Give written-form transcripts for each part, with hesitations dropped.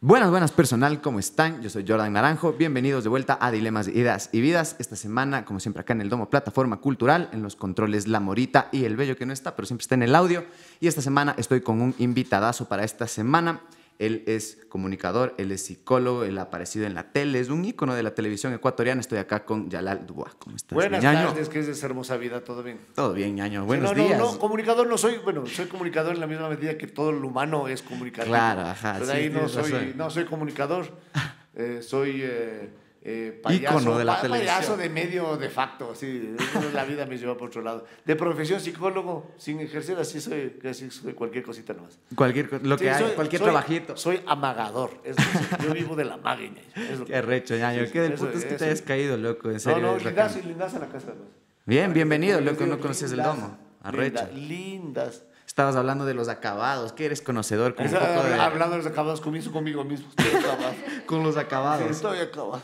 Buenas, buenas personal, ¿cómo están? Yo soy Jordan Naranjo, bienvenidos de vuelta a Dilemas, Ideas y Vidas. Esta semana, como siempre, acá en el Domo Plataforma Cultural, en los controles La Morita y el Bello que no está, pero siempre está en el audio. Y esta semana estoy con un invitadazo para esta semana. Él es comunicador, él es psicólogo, él ha aparecido en la tele, es un ícono de la televisión ecuatoriana. Estoy acá con Yalal Dubois. ¿Cómo estás, Buenas ñaño? tardes, ¿qué es esa hermosa vida? ¿Todo bien? Todo bien, ñaño. Sí, Buenos no, días. No, comunicador no soy, bueno, soy comunicador en la misma medida que todo el humano es comunicador. Claro, ajá, Pero de sí, ahí tienes no soy comunicador, soy payaso, ícono de la televisión. payaso de medio de facto, así, la vida me lleva por otro lado. De profesión psicólogo, sin ejercer, así soy cualquier cosita nomás. Lo que hay, cualquier trabajito. Soy amagador, es decir, yo vivo de la magia. Qué recho, ñaño. Qué del eso, puto es que eso. te hayas caído, loco, en serio. No, es bacán. lindaza en la casa. Además. Bien, bienvenido, loco, Lindas, no conoces el domo. Arrecho. Lindas. Estabas hablando de los acabados, que eres conocedor con un poco de... Hablando de los acabados, comienzo conmigo mismo. Estoy acabado. con los Sí, acabados. estoy acabado.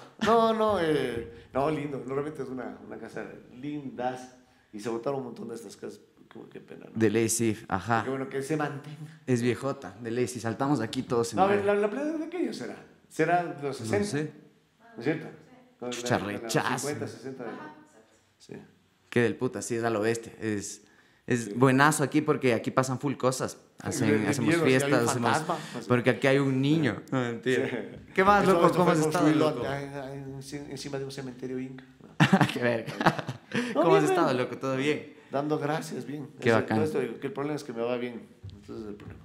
No, lindo. Normalmente es una casa lindas. Y se botaron un montón de estas casas. Qué pena, ¿no? De ley, sí, ajá. Qué bueno que se mantenga. Es viejota, de ley, si saltamos aquí todos en... No, a ver, la playa de qué año será. ¿Será de los 60? No sé. ¿No es cierto? Chucha, De los rechazo. 50, 60. Sí. Qué del puta, sí, es a lo bestia. Es buenazo aquí porque aquí pasan full cosas. Hacemos miedo, fiestas, si hay un hacemos... fantasma, pues. Porque aquí hay un niño. No, mentira. Sí. ¿Qué más, loco? Esto ¿Cómo fue has estado, construido loco? encima de un cementerio inca. Qué verga. No, ¿Cómo has bien, estado, bien. loco? ¿Todo bien? Dando gracias, bien. Qué bacán. Que el problema es que me va bien. Entonces es el problema.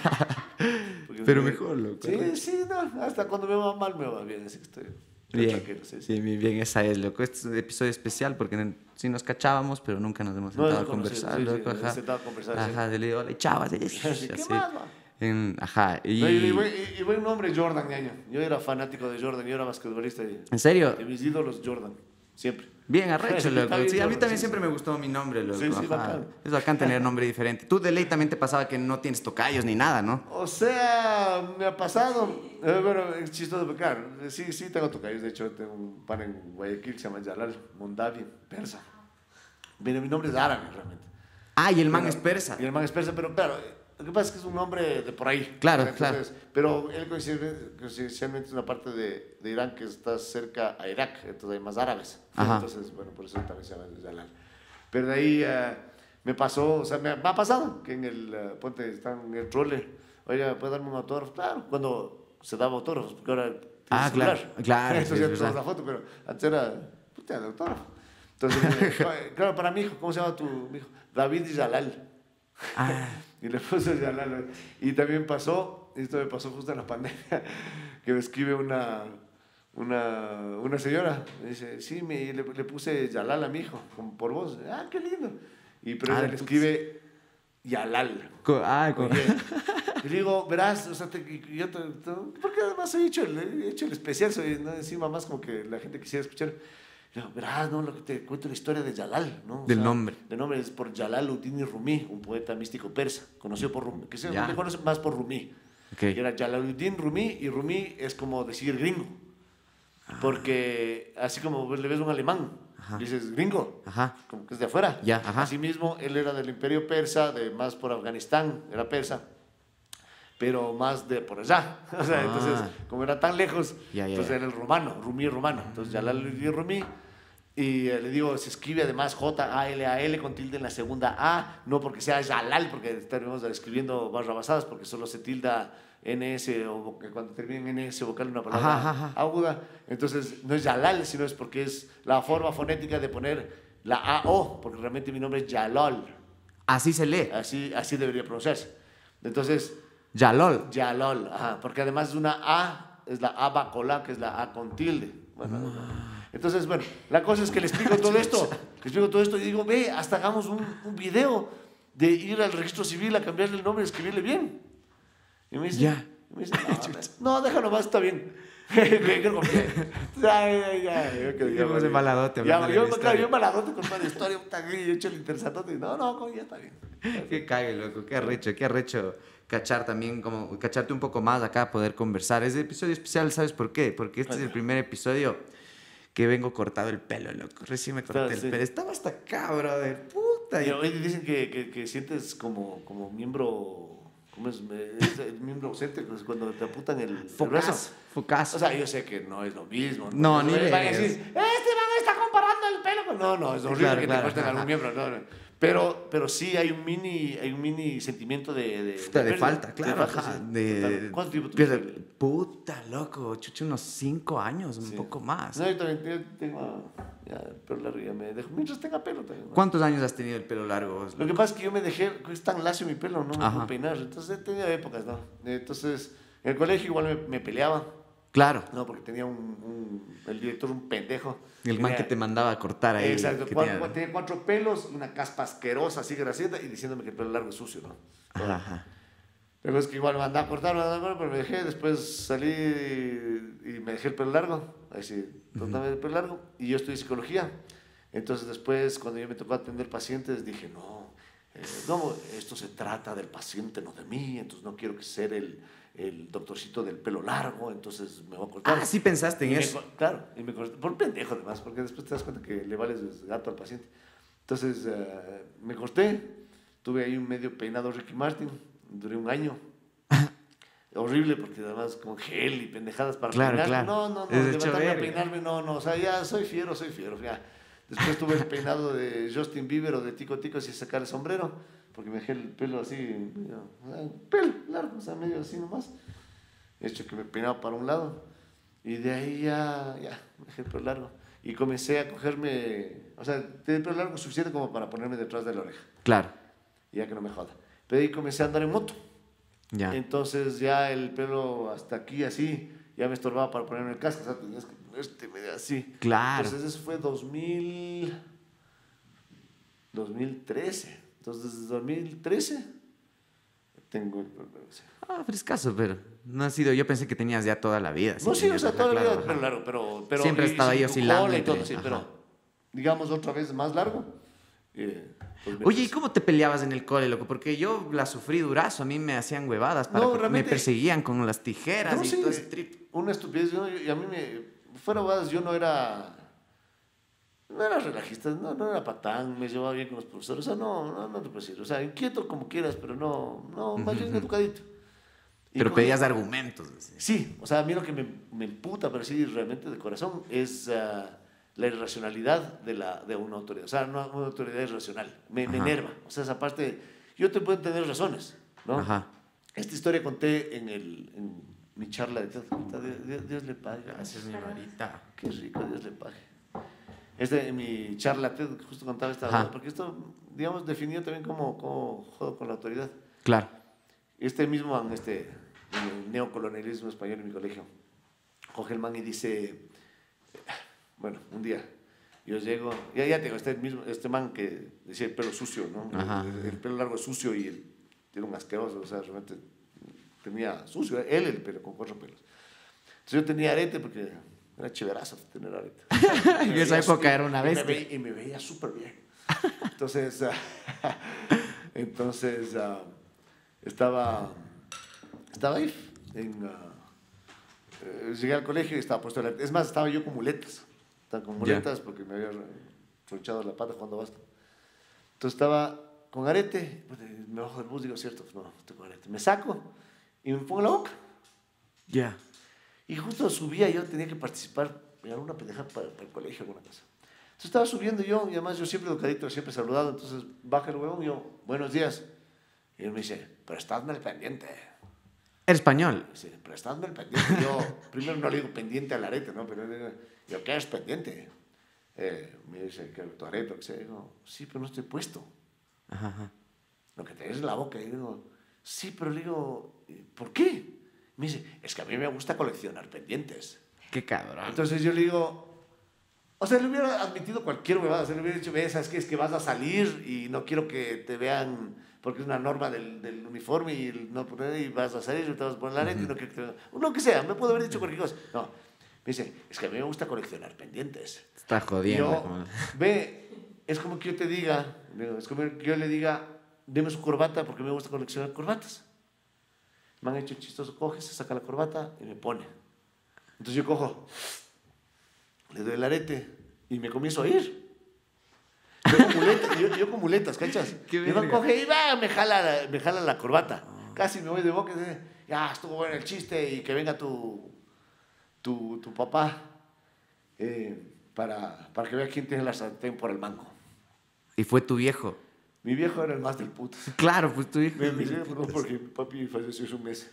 Pero mejor, loco. Sí, no. Hasta cuando me va mal, me va bien. Así que estoy Bien, tranquilo. Sí. sí, bien, esa es, loco. Este es un episodio especial porque sí nos cachábamos, pero nunca nos hemos sentado a conversar, loco. Ajá, sentado a conversar. ajá, de le hola, y chavas, ¿Qué más, va? Ajá, Y buen nombre, Jordan, ñaño. Yo era fanático de Jordan, yo era basquetbolista. ¿En serio? De mis ídolos, Jordan. Siempre. Bien, arrecho, Está loco. bien, Sí, a mí Jordan, también sí, siempre sí. me gustó mi nombre, loco. Sí, Ajá. bacán. Es bacán tener nombre diferente. Tú de ley también te pasaba que no tienes tocayos ni nada, ¿no? O sea, me ha pasado. Bueno, es chistoso, porque claro, sí tengo tocayos. De hecho, tengo un pan en Guayaquil que se llama Yalal Mondavi, persa. Mira, mi nombre es árabe, realmente. Ah, y el man Pero- es persa. Y el man es persa, pero claro, lo que pasa es que es un nombre de por ahí. Claro, Entonces, pero él coincidencialmente es una parte de Irán que está cerca a Irak, entonces hay más árabes. Ajá. Entonces, bueno, por eso también se llama Yalal. Pero de ahí me pasó, o sea, me ha pasado que en el puente están en el trole. Oiga, ¿puede darme un autógrafo? Claro, cuando se daba autógrafos, porque ahora tiene Ah, celular. claro, Entonces sí, ya es tomas verdad. la foto, pero antes era, puta, de autógrafo. Entonces, claro, para mi hijo, ¿cómo se llama mi hijo? David Yalal. Ah, Y le puse Yalal. Y también pasó, esto me pasó justo en la pandemia, que me escribe una señora. Me dice, sí, le puse Yalal a mi hijo, como por vos. Ah, qué lindo. Pero ella le escribe Yalal. Oye. Y le digo, verás, o sea, porque además he hecho el especial, soy, ¿no? Encima más como que la gente quisiera escuchar. Y le digo, verás, no, lo que te cuento la historia de Yalal, ¿no? O Del sea, nombre. El nombre es por Jalaluddin Rumi, un poeta místico persa, conocido por Rumi, que se Ya. le conoce más por Rumi. Ok. Que era Jalaluddin Rumi, y Rumi es como decir gringo. Porque así como le ves un alemán, Ajá. dices gringo, Ajá. como que es de afuera. Ya, ajá. Asimismo, él era del imperio persa, más por Afganistán, era persa, pero más de por allá. O sea, Ah. entonces, como era tan lejos, Ya, entonces ya. era el romano, Rumi romano. Entonces, Jalaluddin Rumi. Y le digo, se escribe además Jalal con tilde en la segunda A, no porque sea Jalal, porque estaremos escribiendo barra basadas, porque solo se tilda NS, o cuando termina en NS vocal una palabra Ajá. aguda. Entonces, no es Jalal, sino es porque es la forma fonética de poner la AO, porque realmente mi nombre es Jalal. Así se lee. Así debería pronunciarse. Entonces, Yalol. Jalal, ajá, porque además es una A, es la A bacolá, que es la A con tilde. Bueno, entonces, bueno, la cosa es que le explico todo esto. Y digo, ve, hasta hagamos un video de ir al registro civil a cambiarle el nombre y escribirle bien. Y me dice, Ya. no, déjalo más, está bien. Creo que ya, Como ese maladote. Ya, hablando de la historia. yo maladote con una historia, yo he hecho el interesante. No, ya está bien. Qué cague, loco, qué arrecho cachar también, como cacharte un poco más acá, poder conversar. Es de episodio especial, ¿sabes por qué? Porque este es el primer episodio que vengo cortado el pelo, loco. Recién me corté el Sí. pelo. Estaba hasta acá, brother. Puta. Y hoy dicen que sientes como miembro ¿cómo es el miembro ausente? Pues cuando te apuntan el brazo. Focas. O sea, yo sé que no es lo mismo. No, ni van a vergas. decir, este man está comparando el pelo. No, es horrible que te corten algún miembro. No. Pero sí hay un mini sentimiento de de falta, claro. falta, sí. ¿Cuánto tiempo pierde? tuviste? Puta, loco. Chucho, unos 5 años, un poco más. No, yo también tengo ya el pelo largo, ya me dejo. Mientras tenga pelo también. ¿No? ¿Cuántos años has tenido el pelo largo? Lo que pasa es que yo me dejé, es tan lacio mi pelo, no me puedo Ajá. peinar. Entonces he tenido épocas, ¿no? Entonces, en el colegio igual me peleaba. Claro. No, porque tenía el director un pendejo. El man que te mandaba a cortar ahí. Exacto, que tenía 4 pelos, una caspa asquerosa, así grasienta, y diciéndome que el pelo largo es sucio, ¿no? Ajá. Luego es que igual me mandaba a cortar, pero me dejé, después salí y me dejé el pelo largo, ahí sí, totalmente el pelo largo, y yo estudié psicología. Entonces después, cuando yo me tocó atender pacientes, dije, no, esto se trata del paciente, no de mí, entonces no quiero que sea el doctorcito del pelo largo, entonces me voy a cortar. Ah, sí pensaste en eso. Claro, y me corté, por pendejo además, porque después te das cuenta que le vales gato al paciente. Entonces me corté, tuve ahí un medio peinado Ricky Martin, duré 1 año. Horrible, porque además con gel y pendejadas para peinar. Claro. No, levantarme a peinarme, no, o sea, ya soy fiero, ya. Después tuve el peinado de Justin Bieber o de Tico Tico sin sacar el sombrero, porque me dejé el pelo así, pelo largo, o sea, medio así nomás. He hecho que me peinaba para un lado. Y de ahí ya me dejé el pelo largo. Y comencé a cogerme, o sea, tenía el pelo largo suficiente como para ponerme detrás de la oreja. Claro. Ya que no me joda. Pero ahí comencé a andar en moto. Ya. Entonces ya el pelo hasta aquí así, ya me estorbaba para ponerme el casco. O sea, tenías que ponerte medio así. Claro. Entonces eso fue 2013. Entonces desde 2013 tengo el pelo largo. Sí. Ah, frescaso, pero no ha sido. Yo pensé que tenías ya toda la vida. No, sí, o sea, toda la vida, claro. pero siempre estaba ahí oscilando. Y todo, sí, pero digamos otra vez más largo. Pues oye, ¿y cómo te peleabas en el cole, loco? Porque yo la sufrí durazo, a mí me hacían huevadas, me perseguían con las tijeras y todo ese trip. Una estupidez, y a mí fuera huevadas, yo no era relajista, no era patán, me llevaba bien con los profesores, o sea, no te puedo decir, o sea, inquieto como quieras, pero no, más bien educadito. Pero pedías argumentos. Así. Sí, o sea, a mí lo que me emputa, pero sí, realmente de corazón, es la irracionalidad de una autoridad. O sea, una autoridad irracional. Me enerva. O sea, esa parte, yo te puedo entender razones, ¿no? Ajá. Esta historia conté en mi charla de TED. Dios le pague. Gracias, mi marita. Qué rico, Dios le pague. En mi charla TED justo contaba esta cosa, porque esto, digamos, definió también cómo jodo con la autoridad. Claro. Mismo en el neocolonialismo español en mi colegio, coge el man y dice, bueno, un día yo llego, ya tengo este man que decía el pelo sucio, ¿no? El pelo largo es sucio y él tiene un asqueroso, o sea, realmente tenía sucio, él el pelo con 4 pelos. Entonces yo tenía arete porque era chéverazo tener arete. En esa época era una bestia. Y me veía súper bien. Entonces, estaba ahí, llegué al colegio y estaba puesto el arete. Es más, estaba yo con muletas. Estaba con muletas porque me había tronchado la pata jugando básquet. Entonces estaba con arete, me bajo del bus, digo, cierto, no estoy con arete. Me saco y me pongo en la boca. Ya. Y justo subía, yo tenía que participar en alguna pendeja para el colegio, alguna cosa. Entonces estaba subiendo yo, y además yo siempre educadito, siempre saludado, entonces baja el huevón y yo, buenos días. Y él me dice, prestadme el pendiente. ¿Eres español? Sí, prestadme el pendiente. Yo primero no le digo pendiente al arete, ¿no? Pero yo, ¿qué es pendiente? Me dice, que tu arete, que sea. Digo, sí, pero no estoy puesto. Ajá. Lo que tenés en la boca. Y digo, sí, pero le digo, ¿por qué? Me dice, es que a mí me gusta coleccionar pendientes. Qué cabrón. Entonces yo le digo, o sea, le hubiera admitido cualquier huevada. O sea, le hubiera dicho, ¿sabes qué? Es que vas a salir y no quiero que te vean, porque es una norma del uniforme y vas a salir y te vas a poner la arete y no quiero que te vean. Lo que sea, me puedo haber dicho cualquier cosa. No, me dice, es que a mí me gusta coleccionar pendientes. Está jodiendo. Es como que yo te diga, es como que yo le diga, deme su corbata porque me gusta coleccionar corbatas. Me han hecho chistoso, coge, se saca la corbata y me pone. Entonces yo cojo, le doy el arete y me comienzo a ir. Yo con muletas, ¿cachas? Qué me coge y me jala la corbata. Casi me voy de boca y dice, ya, estuvo bueno el chiste y que venga tu papá para que vea quién tiene la sartén por el mango. ¿Y fue tu viejo? Mi viejo era el más del puto. Claro, pues tu hijo. Mi viejo no, porque mi papi falleció hace un mes.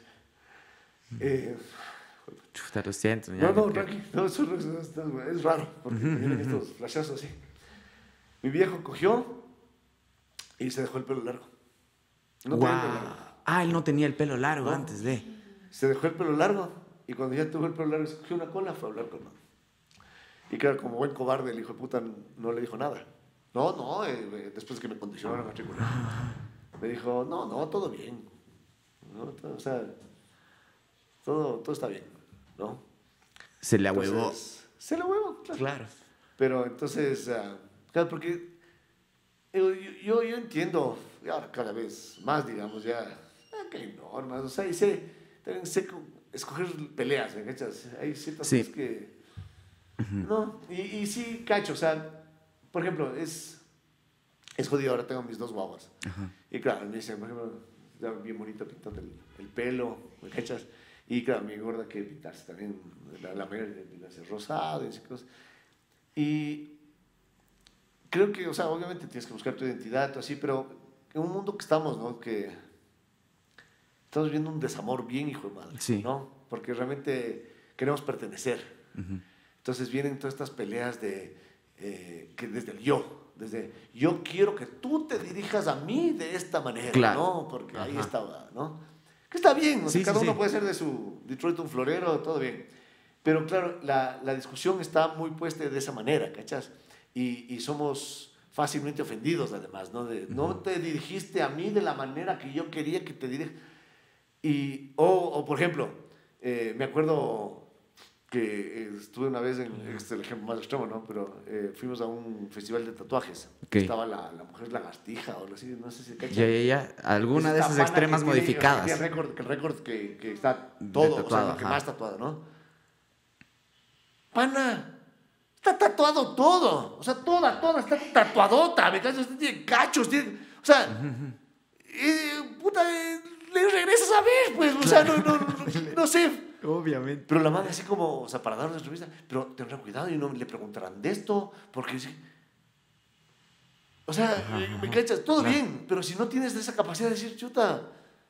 Chuta, lo siento. No, tranqui. No, es raro, porque vienen estos flashazos así. Mi viejo cogió y se dejó el pelo largo. No tenía el pelo largo. Ah, él no tenía el pelo largo No. antes de. Se dejó el pelo largo y cuando ya tuvo el pelo largo se cogió una cola, fue a hablar con él. Y claro, como buen cobarde, el hijo de puta no le dijo nada. No, después de que me condicionaron a matricular. Me dijo, no, todo bien. ¿No? O sea, todo está bien, ¿no? Se le ahuevó. Entonces, se le ahuevó, claro. Claro. Pero entonces, claro, porque yo entiendo, y ahora cada vez más, digamos, ya, que hay normas, o sea, y también sé escoger peleas, ¿me cachas? Hay ciertas cosas que... No, y sí, cacho, o sea, por ejemplo, es jodido, ahora tengo mis 2 guaguas. Y claro, me dicen, por ejemplo, ya bien bonito pintando el pelo, ¿me cachas? Y claro, mi gorda que pintarse también, la mayoría de pintarse rosado y esas cosas. Y creo que, o sea, obviamente tienes que buscar tu identidad, todo así, pero en un mundo que estamos, ¿no? Que estamos viendo un desamor bien hijo de madre, ¿no? Porque realmente queremos pertenecer. Entonces vienen todas estas peleas que desde el desde yo quiero que tú te dirijas a mí de esta manera, ¿no? Porque ahí está, ¿no? Que está bien, o sea, cada uno puede ser de su Detroit un florero, todo bien. Pero claro, la discusión está muy puesta de esa manera, ¿cachas? Y somos fácilmente ofendidos además, ¿no? No te dirigiste a mí de la manera que yo quería que te dirijas. O por ejemplo, me acuerdo que estuve una vez este es el ejemplo más extremo, ¿no? Pero fuimos a un festival de tatuajes. Estaba la mujer lagartija o algo así, no sé si cachas. Ya. Alguna de esas extremas modificadas. El récord que está todo, o sea, lo que más tatuado, ¿no? Pana, está tatuado todo. O sea, toda está tatuadota. ¿Me cachas? Tiene cachos, o sea, le regresas a ver, pues, o sea, no sé. Obviamente. Pero la madre así como, o sea, para dar una entrevista, pero tendrán cuidado y no le preguntarán de esto, porque... O sea, me cachas, todo bien, pero si no tienes esa capacidad de decir, chuta,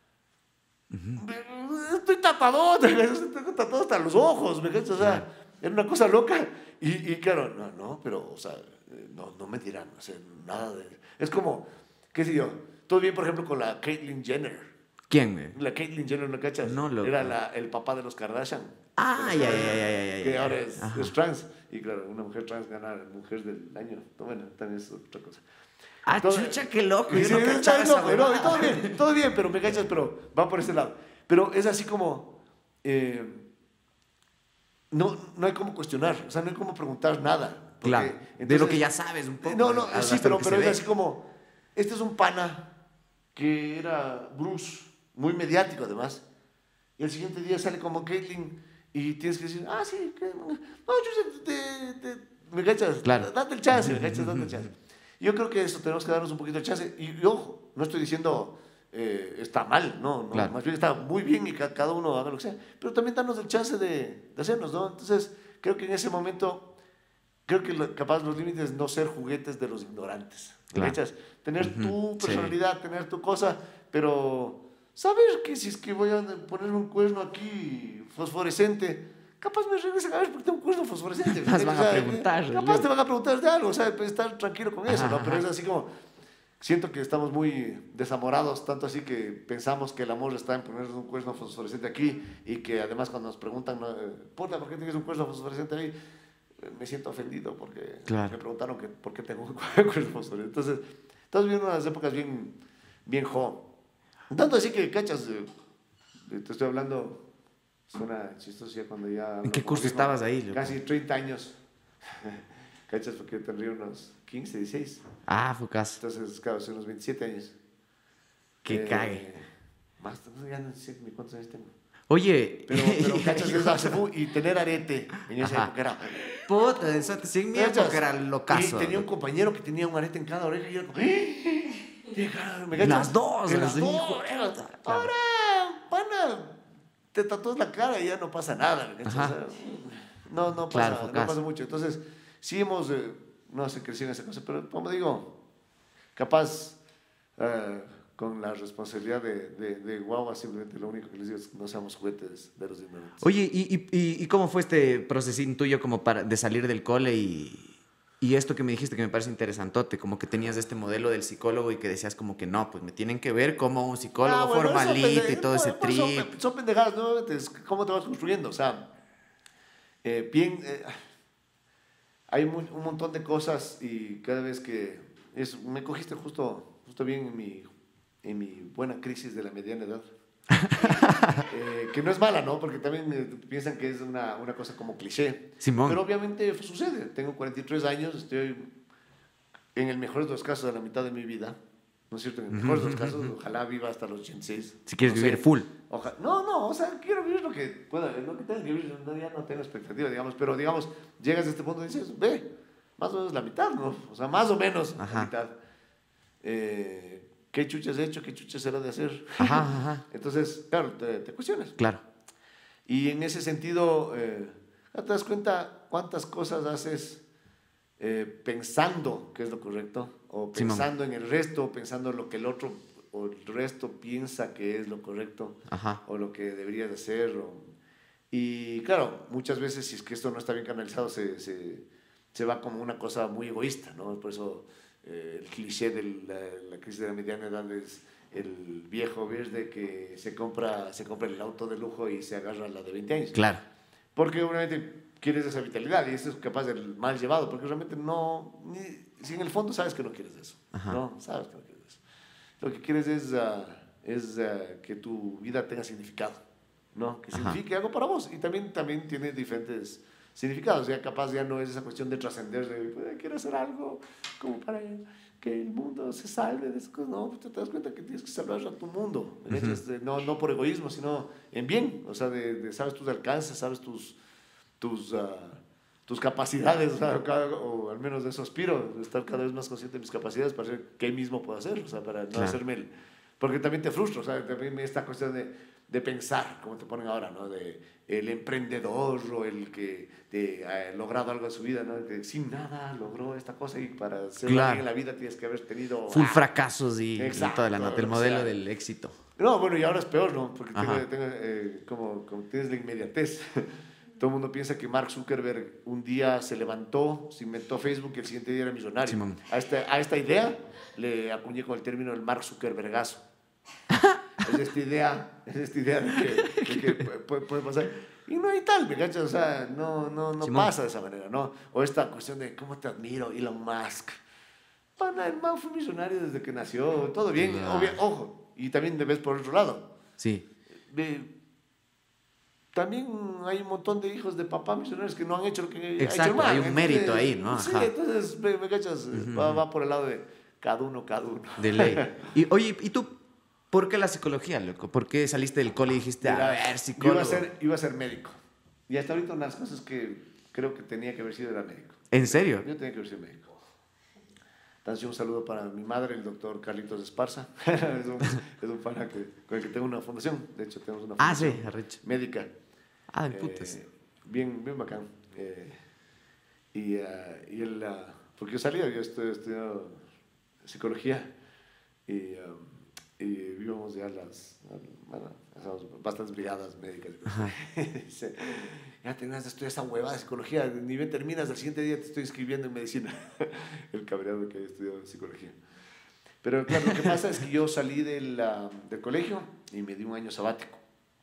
estoy tatuado hasta los ojos, me cachas, o sea, era una cosa loca. Y claro, no, pero, o sea, no me dirán, o sea, nada de... Es como, qué sé yo, todo bien, por ejemplo, con la Caitlyn Jenner. ¿Quién, güey? La Caitlyn Jenner, ¿no cachas? No, loco. Era el papá de los Kardashian. Ya. Que ahora es trans. Y claro, una mujer trans gana mujer del año. Bueno, también es otra cosa. Chucha, qué loco. Yo no cachaba esa huevada. Todo bien, pero me cachas, pero va por ese lado. Pero es así como... no hay como cuestionar, o sea, no hay como preguntar nada. Porque, claro, entonces, de lo que ya sabes un poco. Sí, pero es así como... Este es un pana que era Bruce, muy mediático además. Y el siguiente día sale como Caitlyn y tienes que decir, sí, no, yo me cachas, claro. Date el chance, me cachas, date el chance. Yo creo que eso tenemos que darnos un poquito de chance. Y ojo, no estoy diciendo está mal, no, claro. Más bien está muy bien y cada uno haga lo que sea, pero también darnos el chance de hacernos, ¿no? Entonces, creo que en ese momento, capaz los límites no ser juguetes de los ignorantes, ¿me cachas? Tener tu personalidad, tener tu cosa, pero saber que si es que voy a ponerme un cuerno aquí fosforescente, capaz me regresan a ver porque tengo un cuerno fosforescente. Capaz van a preguntar. Capaz te van a preguntar de algo, o sea, pues, estar tranquilo con eso, ¿no? Pero es así como, siento que estamos muy desamorados, tanto así que pensamos que el amor está en ponernos un cuerno fosforescente aquí y que además cuando nos preguntan, puta, ¿por qué tienes un cuerno fosforescente ahí? Me siento ofendido porque me preguntaron por qué tengo un cuerno fosforescente. Entonces, estamos viviendo unas épocas bien tanto así que, cachas, te estoy hablando, suena chistoso ya cuando ya... ¿En qué curso estabas ahí, loco? Casi 30 años. Cachas, porque tendría unos 15, 16. Fue caso. Entonces, claro, hace unos 27 años. Que cague. Más, ya no sé ni cuántos años tengo. Oye. Pero cachas, y tener arete en esa época era... Puta, eso sin miedo porque era locazo. Y tenía un compañero que tenía un arete en cada oreja y yo como... ¿Me cachas? Las dos. En las así, dos. hijo de puta. Claro. Ahora, pana, te tatúas la cara y ya no pasa nada. ¿Me cachas? Ajá. O sea, no Claro, pasa, no focas. pasa mucho. Entonces, sí hemos, no sé, crecido en esa cosa, pero como digo, capaz con la responsabilidad de guagua, simplemente lo único que les digo es que no seamos juguetes de los ignorantes. Oye, ¿y cómo fue este procesín tuyo como de salir del cole y esto que me dijiste que me parece interesantote, como que tenías este modelo del psicólogo y que decías como que no, pues me tienen que ver como un psicólogo Bueno, formalito y todo ese pues trip? son pendejadas, ¿no? Es cómo te vas construyendo. O sea, bien, hay un montón de cosas y cada vez que me cogiste justo bien en mi buena crisis de la mediana edad. Que no es mala, ¿no? Porque también piensan que es una cosa como cliché. Simón. Pero obviamente sucede. Tengo 43 años, estoy en el mejor de los casos a la mitad de mi vida. ¿No es cierto? En el mejor de los casos, ojalá viva hasta los 86. Si quieres No vivir sé. full. No, o sea, quiero vivir lo que pueda, lo que tenga que vivir. Ya no tengo expectativa, digamos. Pero, digamos, llegas a este punto y dices, ve, más o menos la mitad, ¿no? O sea, más o menos Ajá. la mitad. ¿Qué chuchas he hecho? ¿Qué chuchas será de hacer? Ajá. Entonces, claro, te cuestionas. Claro. Y en ese sentido, ¿te das cuenta cuántas cosas haces pensando que es lo correcto? O Simón. pensando en el resto, o pensando en lo que el otro o el resto piensa que es lo correcto, Ajá. o lo que deberías de hacer. Y claro, muchas veces si es que esto no está bien canalizado, se va como una cosa muy egoísta, ¿no? Por eso el cliché de la crisis de la mediana edad es el viejo verde que se compra el auto de lujo y se agarra a la de 20 años. Claro. Porque obviamente quieres esa vitalidad y eso es capaz del mal llevado, porque realmente si en el fondo sabes que no quieres eso, Ajá. ¿no? Sabes que no quieres eso. Lo que quieres es que tu vida tenga significado, ¿no? Que signifique algo para vos y también tiene diferentes significados, ya capaz ya no es esa cuestión de trascender, de pues, quiero hacer algo como para que el mundo se salve de esas cosas, no, te das cuenta que tienes que salvar a tu mundo, no por egoísmo, sino en bien, o sea, sabes tus alcances, sabes tus capacidades, o al menos de eso aspiro, de estar cada vez más consciente de mis capacidades para saber qué mismo puedo hacer, o sea, para no hacerme porque también te frustro, o sea, también esta cuestión de pensar, como te ponen ahora, ¿no? De el emprendedor o el que ha logrado algo en su vida, ¿no? Que sin nada logró esta cosa y para ser alguien en la vida tienes que haber tenido... Full fracasos y exacto, toda la nota, el modelo del éxito. No, bueno, y ahora es peor, ¿no? Porque como tienes la inmediatez. Todo el mundo piensa que Mark Zuckerberg un día se levantó, se inventó Facebook y el siguiente día era millonario. Simón. A esta idea le acuñé con el término el Mark Zuckerbergazo. Es esta idea de que puede pasar. Y no hay tal, ¿me cachas? O sea, no pasa de esa manera, ¿no? O esta cuestión de cómo te admiro, Elon Musk. Pana, el man fue millonario desde que nació, todo bien, ojo. Y también te ves por otro lado. Sí. También hay un montón de hijos de papá misioneros que no han hecho lo que exacto, ha hecho el man. hay un mérito ahí, ¿no? Sí, Ajá. entonces, me cachas, va por el lado de cada uno. De ley. Y oye, ¿y tú por qué la psicología, loco? ¿Por qué saliste del cole y dijiste, Mira, a ver, psicólogo? Iba a ser médico. Y hasta ahorita una de las cosas que creo que tenía que haber sido era médico. ¿En serio? Yo tenía que haber sido médico. Entonces, un saludo para mi madre, el doctor Carlitos Esparza. es un pana con el que tengo una fundación. De hecho, tenemos una fundación sí, arrecho. médica. De putas. Bien bacán. Y él, porque yo salía, yo estudiado psicología y íbamos ya hacíamos bastantes brigadas médicas. Dice, ya terminas de estudiar esa huevada de psicología, ni bien terminas, al siguiente día te estoy inscribiendo en medicina. El cabreado que había estudiado psicología. Pero claro, lo que pasa es que yo salí del colegio y me di un año sabático.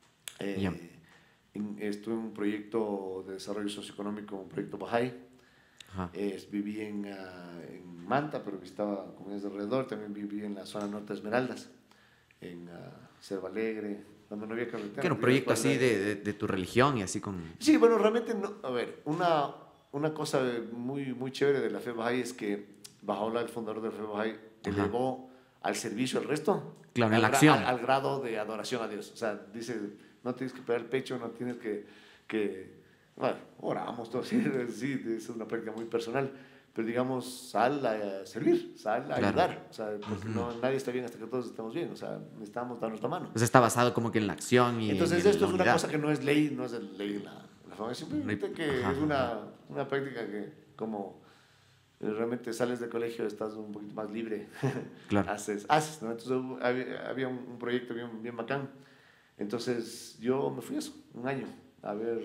Estuve en un proyecto de desarrollo socioeconómico, un proyecto Bahá'í. Viví en Manta, pero visitaba comunidades de alrededor. También viví en la zona norte de Esmeraldas, en Cerro Alegre, donde no había carretera. ¿Qué era un proyecto así de tu religión y así con...? Sí, bueno, realmente, a ver, una cosa muy chévere de la fe Bahá'í es que Bahá'u'lláh, el fundador de la fe Bahá'í, elevó al servicio al resto, claro, en la acción. Al grado de adoración a Dios. O sea, dice, no tienes que pegar el pecho, no tienes que bueno, oramos todos, sí, es una práctica muy personal, pero digamos, sal a servir, sal a Claro. ayudar. O sea, porque nadie está bien hasta que todos estemos bien. O sea, necesitamos dar nuestra mano. O sea, está basado como que en la acción y Entonces, en esto la es una unidad. cosa que no es ley, no es ley la fama, simplemente que Ajá, es una práctica que, como realmente sales del colegio, estás un poquito más libre, Claro. haces, ¿no? Entonces, había un proyecto bien bacán. Entonces, yo me fui eso, un año, a ver,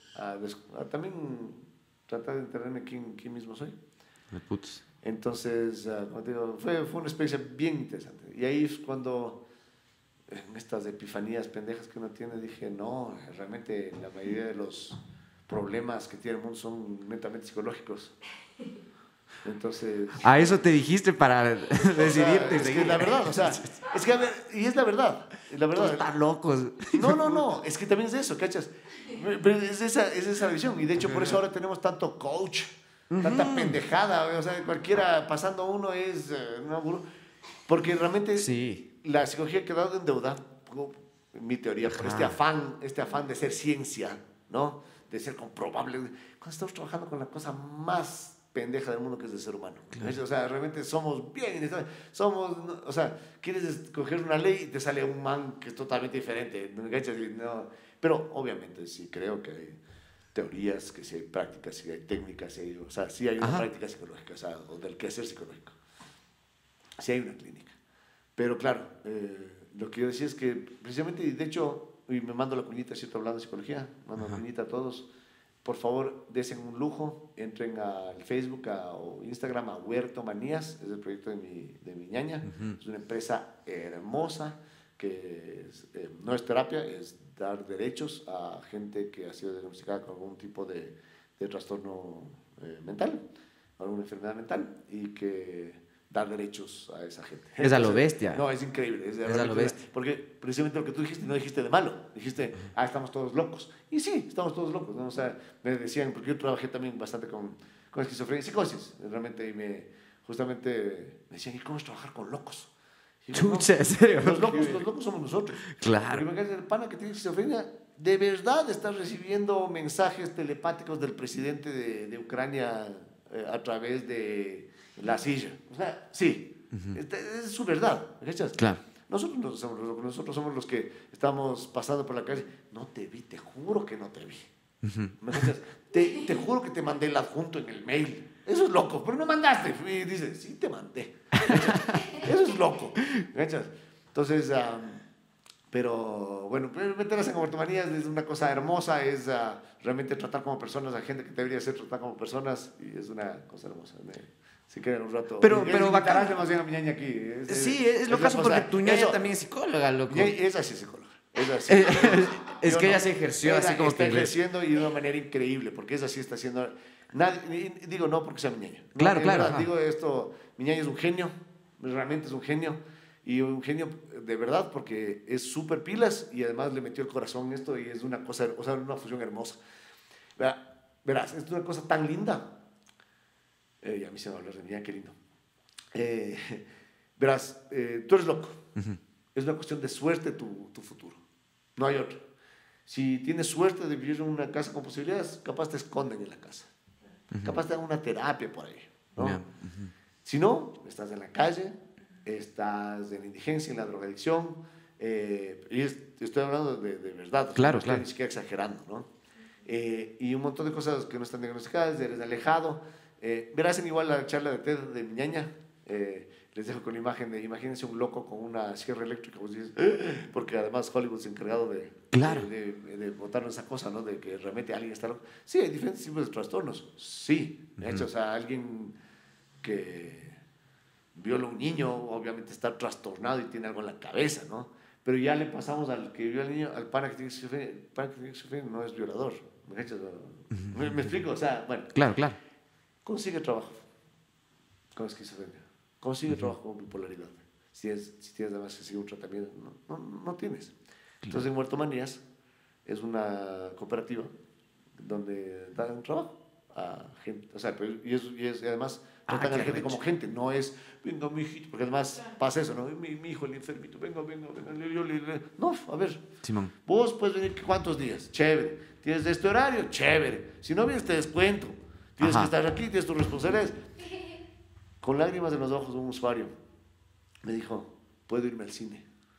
a también tratar de enterarme quién mismo soy. De putz. Entonces, como te digo, fue una experiencia bien interesante. Y ahí es cuando, en estas epifanías pendejas que uno tiene, dije, no, realmente la mayoría de los problemas que tiene el mundo son netamente psicológicos. Entonces... A eso te dijiste para decidirte. Es que la verdad, o sea, es que a ver, y es la verdad. Todos están locos. No, es que también es eso, ¿cachas? Pero es esa visión. Y de hecho, por eso ahora tenemos tanto coach, tanta pendejada. O sea, cualquiera pasando uno es una gurú. Porque realmente Sí. la psicología ha quedado endeudada, mi teoría, por este afán de ser ciencia, ¿no? De ser comprobable. Cuando estamos trabajando con la cosa más pendeja del mundo que es el ser humano. Claro. O sea, realmente somos bien, o sea, quieres escoger una ley y te sale un man que es totalmente diferente, ¿no? Pero obviamente sí creo que hay teorías, que sí hay prácticas, sí hay técnicas, o sea, sí hay una práctica psicológica, o sea, o del quehacer psicológico. Sí hay una clínica. Pero claro, lo que yo decía es que precisamente, y de hecho, y me mando la cuñita, ¿cierto? Hablando de psicología, mando la cuñita a todos. Por favor, desen un lujo, entren al Facebook o Instagram a Huerto Manías, es el proyecto de mi ñaña. Es una empresa hermosa que no es terapia, es dar derechos a gente que ha sido diagnosticada con algún tipo de trastorno mental, alguna enfermedad mental, y que dar derechos a esa gente. Es a lo bestia. No, es increíble. Es a lo bestia. Porque precisamente lo que tú dijiste, no dijiste de malo. Dijiste, estamos todos locos. Y sí, estamos todos locos, ¿no? O sea, me decían, porque yo trabajé también bastante con esquizofrenia y psicosis, realmente, y justamente me decían, ¿y cómo es trabajar con locos? Y yo, Chucha, ¿en serio? Los locos somos nosotros. Claro. Porque imagínate, el pana que tiene esquizofrenia, de verdad está recibiendo mensajes telepáticos del presidente de Ucrania a través de la silla. O sea, sí, es su verdad, ¿cachas? Claro. Nosotros no somos los locos, nosotros somos los que estamos pasando por la calle. No te vi, te juro que no te vi. ¿Me cachas? Te juro que te mandé el adjunto en el mail. Eso es loco, pero no mandaste. Y dice, sí te mandé. Eso es loco, ¿cachas? Entonces, pero bueno, meterlas en ortomanías es una cosa hermosa, es realmente tratar como personas a gente que debería ser tratada como personas, y es una cosa hermosa. Si quieren un rato. Pero bacán demasiado a mi ñaña aquí. Sí, es lo caso porque tu ñaña también es psicóloga, loco. Esa sí es psicóloga. Es que ella se ejerció así como está que... ejerciendo y de una manera increíble, porque esa sí está haciendo... digo no porque sea mi ñaña. Claro, no, claro. Verdad, digo esto, mi ñaña es un genio, realmente es un genio, y un genio de verdad porque es súper pilas y además le metió el corazón en esto y es una cosa, o sea, una fusión hermosa. Verás, es una cosa tan linda. Y a mí se me va a hablar de mi ñaña, qué lindo. Verás, tú eres loco. Es una cuestión de suerte tu futuro. No hay otro. Si tienes suerte de vivir en una casa con posibilidades, capaz te esconden en la casa. Capaz te dan una terapia por ahí, ¿no? Si no, estás en la calle, estás en la indigencia, en la drogadicción, y estoy hablando de verdad. Claro, no claro. Ni siquiera exagerando, ¿no? Y un montón de cosas que no están diagnosticadas, eres alejado. Verás en igual la charla de TED de mi ñaña. Les dejo con la imagen de, imagínense un loco con una sierra eléctrica, pues dices, porque además Hollywood se ha encargado de botar esa cosa, ¿no? De que realmente alguien está loco. Sí, hay diferentes tipos de trastornos, sí. De hecho, o sea, alguien que viola a un niño, obviamente está trastornado y tiene algo en la cabeza, ¿no? Pero ya le pasamos al que viola al niño, al pana que tiene esquizofrenia. El pana que tiene esquizofrenia no es violador. ¿Me explico? O sea, bueno. Claro, claro. Consigue trabajo con esquizofrenia. Consigue trabajo con bipolaridad. Si tienes además que seguir un tratamiento, no tienes. Entonces, en Huerto Manías es una cooperativa donde dan trabajo a gente. O sea, y además tratan a la gente como gente. No es, venga, mi hijito, porque además pasa eso, ¿no? Mi hijo, el enfermito, venga. No, a ver. Simón. Vos puedes venir, ¿cuántos días? Chévere. ¿Tienes de este horario? Chévere. Si no vienes, te descuento. Tienes Ajá. que estar aquí, tienes tus responsabilidades. Con lágrimas en los ojos, un usuario me dijo, ¿puedo irme al cine?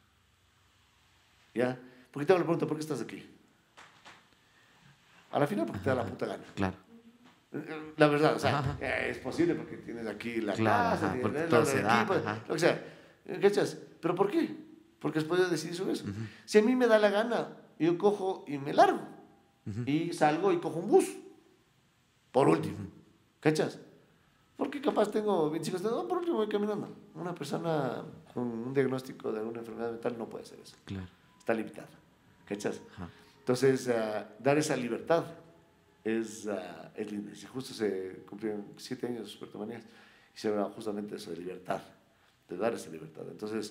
¿Ya? Porque te hago la pregunta, ¿por qué estás aquí? A la final, porque te da la puta gana. Claro. La verdad, o sea, Ajá. es posible porque tienes aquí la Claro, casa, ajá, tienes porque el todo se da, equipo, ajá. lo que sea. ¿Cachas? ¿Pero por qué? Porque has podido decidir sobre eso. Si a mí me da la gana, yo cojo y me largo. Y salgo y cojo un bus. Por último. ¿Cachas? Porque capaz tengo 25 años, no, por último voy caminando. Una persona con un diagnóstico de alguna enfermedad mental no puede hacer eso. Claro. Está limitada. ¿Cachas? Ajá. Entonces, dar esa libertad es lindo. Y justo se cumplieron 7 años de Puertomanías y se habla justamente eso de libertad, de dar esa libertad. Entonces,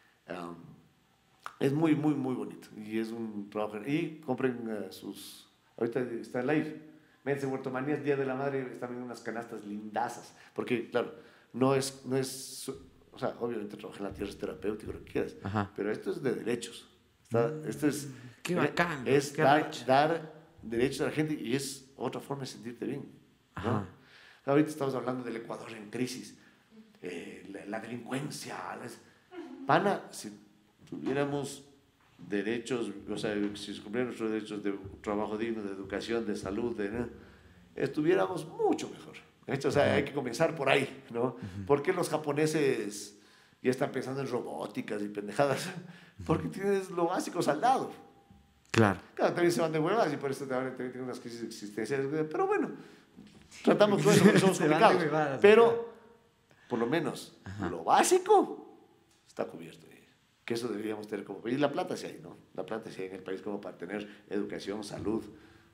es muy, muy, muy bonito y es un trabajo. Y compren sus. Ahorita está en live. Métanse en Puertomanías, Día de la Madre, están viendo unas canastas lindazas. Porque, claro, no es. O sea, obviamente trabajar en la tierra es terapéutico, lo que quieras. Ajá. Pero esto es de derechos. Esto es. Qué bacán, Es qué dar, recho. dar derechos a la gente y es otra forma de sentirte bien. ¿No? Ajá. Ahorita estamos hablando del Ecuador en crisis, la delincuencia. Pana, si tuviéramos derechos, o sea, si se cumplieran nuestros derechos de trabajo digno, de educación, de salud, estuviéramos mucho mejor. O sea, hay que comenzar por ahí, ¿no? ¿Por qué los japoneses ya están pensando en robóticas y pendejadas? Porque tienes lo básico saldado. Claro. Claro, también se van de huevas y por eso también tienen unas crisis existenciales. Pero bueno, tratamos con eso porque somos Se van de complicados. huevadas, Pero, por lo menos, lo básico está cubierto. Que eso deberíamos tener como país. La plata sí hay, ¿no? La plata sí hay en el país como para tener educación, salud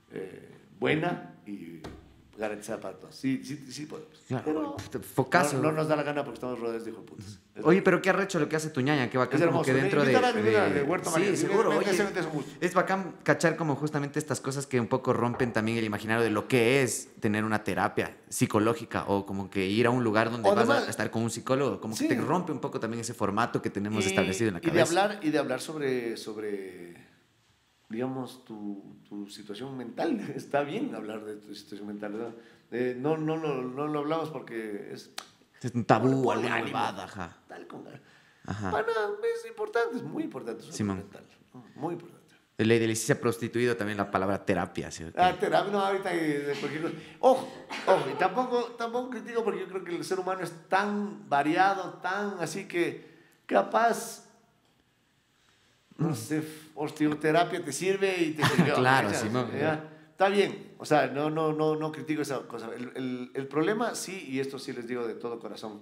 buena y garantizada para todos. Sí, sí, sí podemos. Claro. Pero Focazo. no nos da la gana porque estamos rodeados de hijos de putas. Oye, pero qué arrecho lo que hace tu ñaña, qué bacán Es como hermoso. que dentro Invítala a venir de Huerto María. Sí, seguro. Oye, Es un gusto. es bacán cachar como justamente estas cosas que un poco rompen también el imaginario de lo que es tener una terapia psicológica o como que ir a un lugar donde O vas además- a estar con un psicólogo, como Sí. que te rompe un poco también ese formato que tenemos establecido en la Y de cabeza. hablar sobre digamos, tu situación mental. Está bien hablar de tu situación mental, ¿verdad? No lo hablamos porque es... Es un tabú, Ponle alguna ánimo. huevada, ajá. Dale con ganas. Ajá. Pana, es importante, es muy importante su salud Simón. mental. Muy importante. Le se ha prostituido también la palabra terapia, ¿sí? Terapia, no, ahorita de cualquier cosa. Ojo, y tampoco critico porque yo creo que el ser humano es tan variado, tan así que capaz, no sé, osteoterapia te sirve y te sirvió. Claro, ¿cachas? Simón. ¿Ya? Está bien, o sea, no critico esa cosa. El problema sí, y esto sí les digo de todo corazón,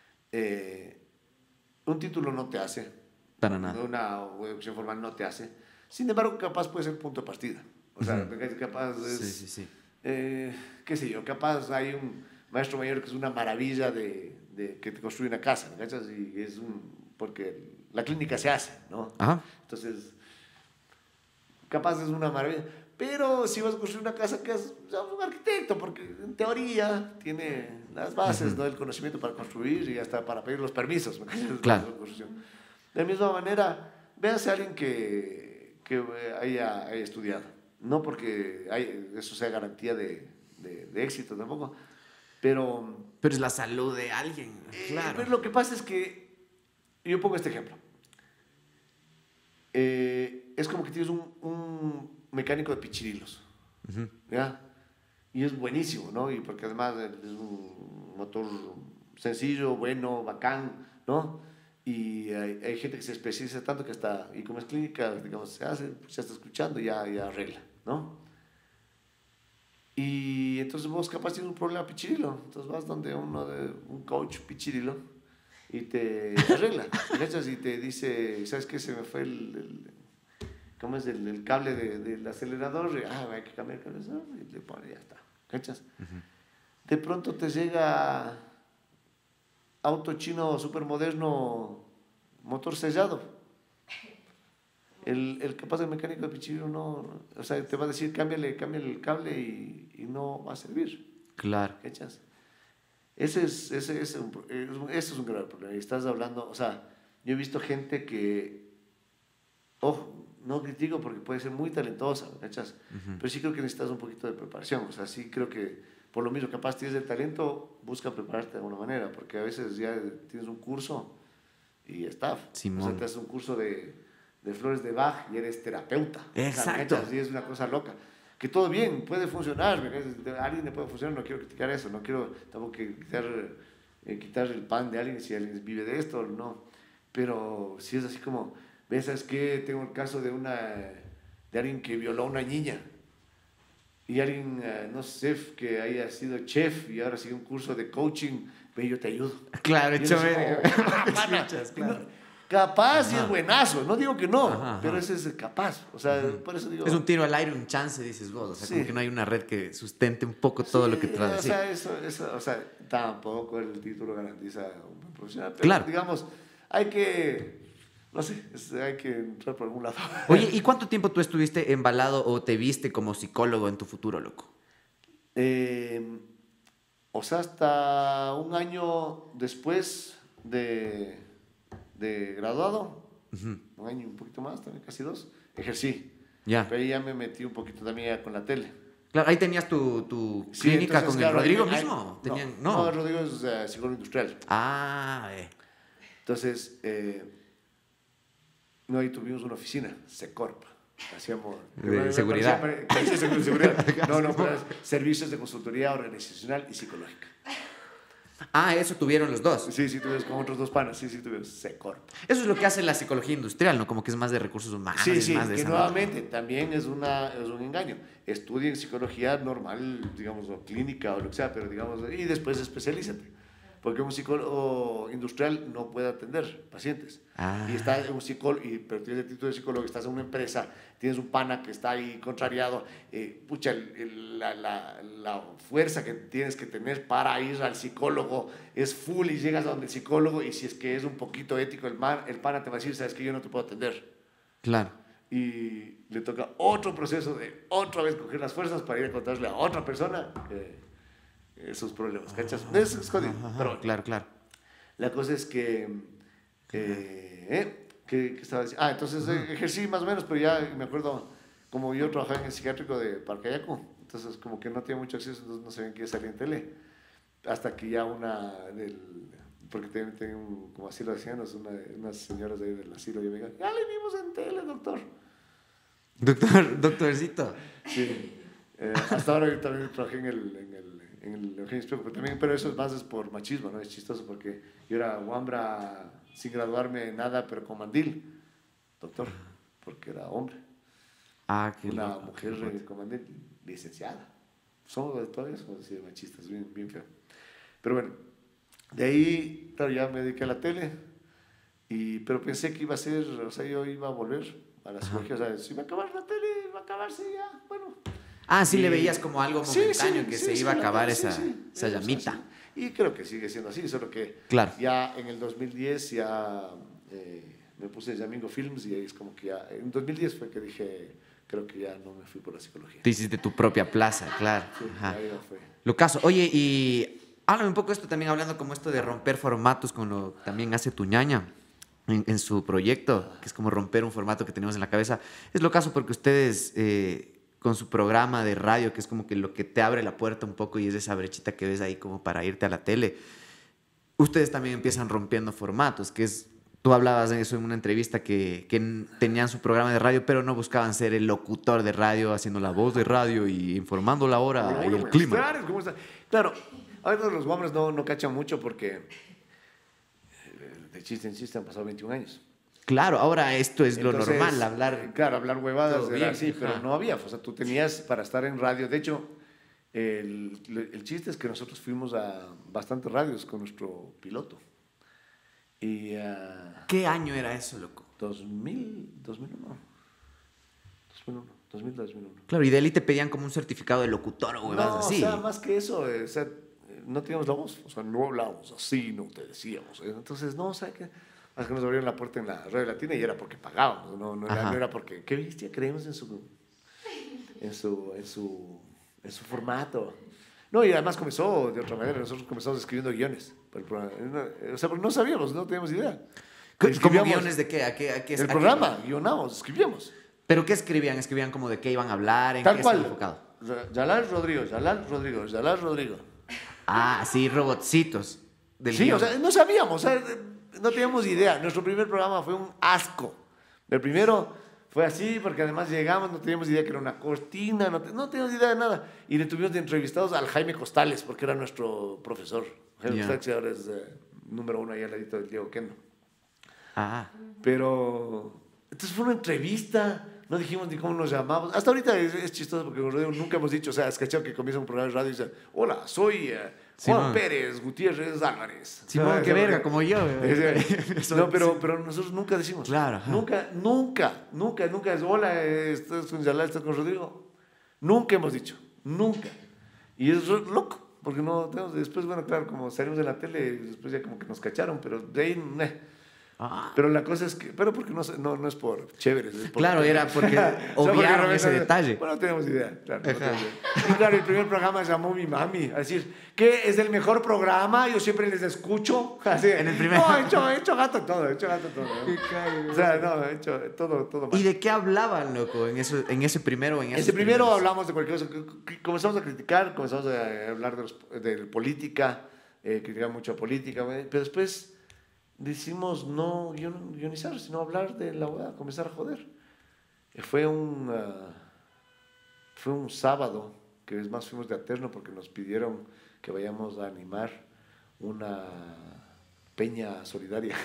un título no te hace, Para nada. una educación formal no te hace. Sin embargo, capaz puede ser punto de partida. O sea, capaz es, Sí, sí, sí. qué sé yo, capaz hay un maestro mayor que es una maravilla de que te construye una casa, ¿me cachas? Y es porque la clínica se hace, ¿no? Ajá. Entonces, capaz es una maravilla. Pero si vas a construir una casa, que es un arquitecto, porque en teoría tiene las bases, ¿no? El conocimiento para construir y hasta para pedir los permisos, ¿me cachas? Claro. La construcción. De la misma manera, véase a alguien que haya estudiado. No porque eso sea garantía de éxito tampoco, pero Pero es la salud de alguien, claro. pero lo que pasa es que, yo pongo este ejemplo, es como que tienes un mecánico de pichirilos, ¿ya? Y es buenísimo, ¿no? Y porque además es un motor sencillo, bueno, bacán, ¿no? Y hay gente que se especializa tanto que está, y como es clínica, digamos, se hace, ya está escuchando, ya arregla, ¿no? Y entonces vos capaz tienes un problema pichirilo, entonces vas donde un coach pichirilo y te arregla, ¿cachas? Y te dice, ¿sabes qué? Se me fue ¿cómo es? El cable del acelerador, hay que cambiar el cable, y le pone, ya está, ¿cachas? De pronto te llega auto chino súper moderno, motor sellado. El capaz del mecánico de pichirilo no, o sea, te va a decir, cámbiale el cable y no va a servir. Claro. ¿Cachas? Ese es un grave problema. Y estás hablando, o sea, yo he visto gente que, ojo, no critico porque puede ser muy talentosa, ¿cachas? Pero sí creo que necesitas un poquito de preparación. O sea, sí creo que por lo mismo, capaz tienes el talento, busca prepararte de alguna manera, porque a veces ya tienes un curso y ya está. Simón. O sea, te haces un curso de flores de Bach y eres terapeuta. Exacto. O sea, y es una cosa loca. Que todo bien, puede funcionar, a alguien le puede funcionar, no quiero criticar eso, no quiero tampoco quitar el pan de alguien si alguien vive de esto, no. Pero si es así como, ¿ves? ¿Sabes qué? Tengo el caso de alguien que violó a una niña. Y alguien, no sé, que haya sido chef y ahora sigue un curso de coaching, ve, yo te ayudo. Claro, hecho capaz y es buenazo, no digo que no, pero ese es capaz. O sea, por eso digo. Es un tiro al aire, un chance, dices vos. O sea, como que no hay una red que sustente un poco todo lo que traes. O sea, eso, o sea, tampoco el título garantiza un buen profesional. Pero, claro. digamos, hay que. No sé, hay que entrar por algún lado. Oye, ¿y cuánto tiempo tú estuviste embalado o te viste como psicólogo en tu futuro, loco? O sea, hasta un año después de graduado, un año y un poquito más, también casi 2, ejercí. Ya. Pero ahí ya me metí un poquito también con la tele. Claro, ahí tenías tu clínica entonces, con claro, el Rodrigo mismo. No, el Rodrigo es psicólogo industrial. Entonces, no, ahí tuvimos una oficina, Secorp. Hacíamos de seguridad. No, pero servicios de consultoría organizacional y psicológica. Eso tuvieron los dos. Sí, tuvimos con otros 2 panas, sí, tuvimos Secorp. Eso es lo que hace la psicología industrial, ¿no? Como que es más de recursos humanos. Sí, más de que nuevamente también es un engaño. Estudien psicología normal, digamos, o clínica o lo que sea, pero digamos, y después especialízate. Porque un psicólogo industrial no puede atender pacientes. Y está un psicólogo, pero tienes el título de psicólogo, estás en una empresa, tienes un pana que está ahí contrariado, la fuerza que tienes que tener para ir al psicólogo es full y llegas a donde el psicólogo y si es que es un poquito ético el pana te va a decir, sabes que yo no te puedo atender. Claro. Y le toca otro proceso de otra vez coger las fuerzas para ir a contarle a otra persona esos problemas, ¿cachas? Es jodido. Pero Claro. La cosa es que estaba diciendo. Entonces ejercí más o menos, pero ya me acuerdo, como yo trabajaba en el psiquiátrico de Parcayacu, entonces como que no tenía mucho acceso, entonces no sabían que salía en tele. Hasta que ya porque tenía como así lo decían, unas señoras de ahí del asilo, y me dijeron, ya le vimos en tele, doctor. Doctorcito. Sí. Hasta ahora yo también trabajé en el Eugenio Espejo, pero eso es más por machismo, ¿no? Es chistoso porque yo era guambra sin graduarme nada, pero con mandil, doctor, porque era hombre. Una mujer con mandil, licenciada. Somos de todo eso, así de machistas, bien feo. Pero bueno, de ahí, claro, ya me dediqué a la tele, pero pensé que iba a ser, o sea, yo iba a volver a la psicología, o sea, si iba a acabar la tele, iba a acabarse ya, bueno. Sí le veías como algo momentáneo, que se iba a acabar esa llamita. O sea, y creo que sigue siendo así, solo que ya en el 2010 ya me puse Yamingo Films y ahí es como que ya, en 2010 fue que dije, creo que ya no me fui por la psicología. Te hiciste tu propia plaza, claro. Sí, ahí no fue. Lo caso. Oye, y háblame un poco de esto también, hablando como esto de romper formatos, con lo que también hace tu ñaña en su proyecto, que es como romper un formato que tenemos en la cabeza. Es lo caso porque ustedes... con su programa de radio, que es como que lo que te abre la puerta un poco y es esa brechita que ves ahí como para irte a la tele. Ustedes también empiezan rompiendo formatos, tú hablabas de eso en una entrevista que tenían su programa de radio, pero no buscaban ser el locutor de radio, haciendo la voz de radio y informando la hora y el clima. ¿Cómo está? Claro, ahorita los guambres no cachan mucho porque de chiste en chiste han pasado 21 años. Claro, ahora esto es lo normal, hablar... Claro, hablar huevadas, sí, pero no había. O sea, tú tenías para estar en radio. De hecho, el chiste es que nosotros fuimos a bastantes radios con nuestro piloto. ¿Qué año era eso, loco? 2001. Claro, y de ahí te pedían como un certificado de locutor o huevadas así. O sea, más que eso, o sea, no teníamos la voz. O sea, no hablábamos así, no te decíamos. Entonces, no, o sea, que nos abrieron la puerta en la Radio Latina y era porque pagábamos, no era porque, qué bestia, creemos en su formato. No, y además comenzó de otra manera, nosotros comenzamos escribiendo guiones para el programa. O sea, porque no sabíamos, no teníamos idea. ¿Cómo guiones de qué? El programa, guionábamos, escribíamos. ¿Pero qué escribían? ¿Escribían como de qué iban a hablar? ¿En Tal qué cual, estaba enfocado? Yalal Rodrigo, Yalal Rodrigo, Yalal Rodrigo. Ah, sí, robotcitos. Del Sí, guión. o sea, no sabíamos, o sea, no teníamos idea. Nuestro primer programa fue un asco. El primero fue así, porque además llegamos, no teníamos idea que era una cortina, no teníamos idea de nada. Y le tuvimos de entrevistados al Jaime Costales, porque era nuestro profesor. Jaime Ya. Costales ahora es número 1 ahí al ladito del Diego Kendo. Ah, Pero, entonces fue una entrevista, no dijimos ni cómo nos llamamos. Hasta ahorita es chistoso porque Rodrigo, nunca hemos dicho, o sea, es cachado que comienza un programa de radio y dice, hola, soy Juan Simón. Pérez Gutiérrez Álvarez. Simón, ¿Sabes? qué verga, como yo. No, pero nosotros nunca decimos. Claro, ajá. Nunca es, hola, estás con Yalal, estás con Rodrigo. Nunca hemos dicho, nunca. Y es loco, porque no tenemos, después, bueno, claro, como salimos de la tele, después ya como que nos cacharon, pero de ahí, Ah. Pero la cosa es que, pero porque no es por chéveres. Es por Claro, era porque obviaron ese detalle. Bueno, no tenemos idea, claro. No Ajá. tenemos idea. Y claro, el primer programa llamó mi mami a decir, ¿qué? ¿Es el mejor programa? Yo siempre les escucho. Así, En el primer- No, he hecho gato todo, he hecho gato todo. ¿no? O sea, no, he hecho todo mal. ¿Y de qué hablaban, loco, en ese primero? En Ese esos primero primeros? hablamos de cualquier cosa. Comenzamos a criticar, comenzamos a hablar de política, criticar mucho a política, pero después decimos no guionizar, sino hablar de la hueá, comenzar a joder. Fue un sábado, que es más fuimos de Aterno porque nos pidieron que vayamos a animar una peña solidaria.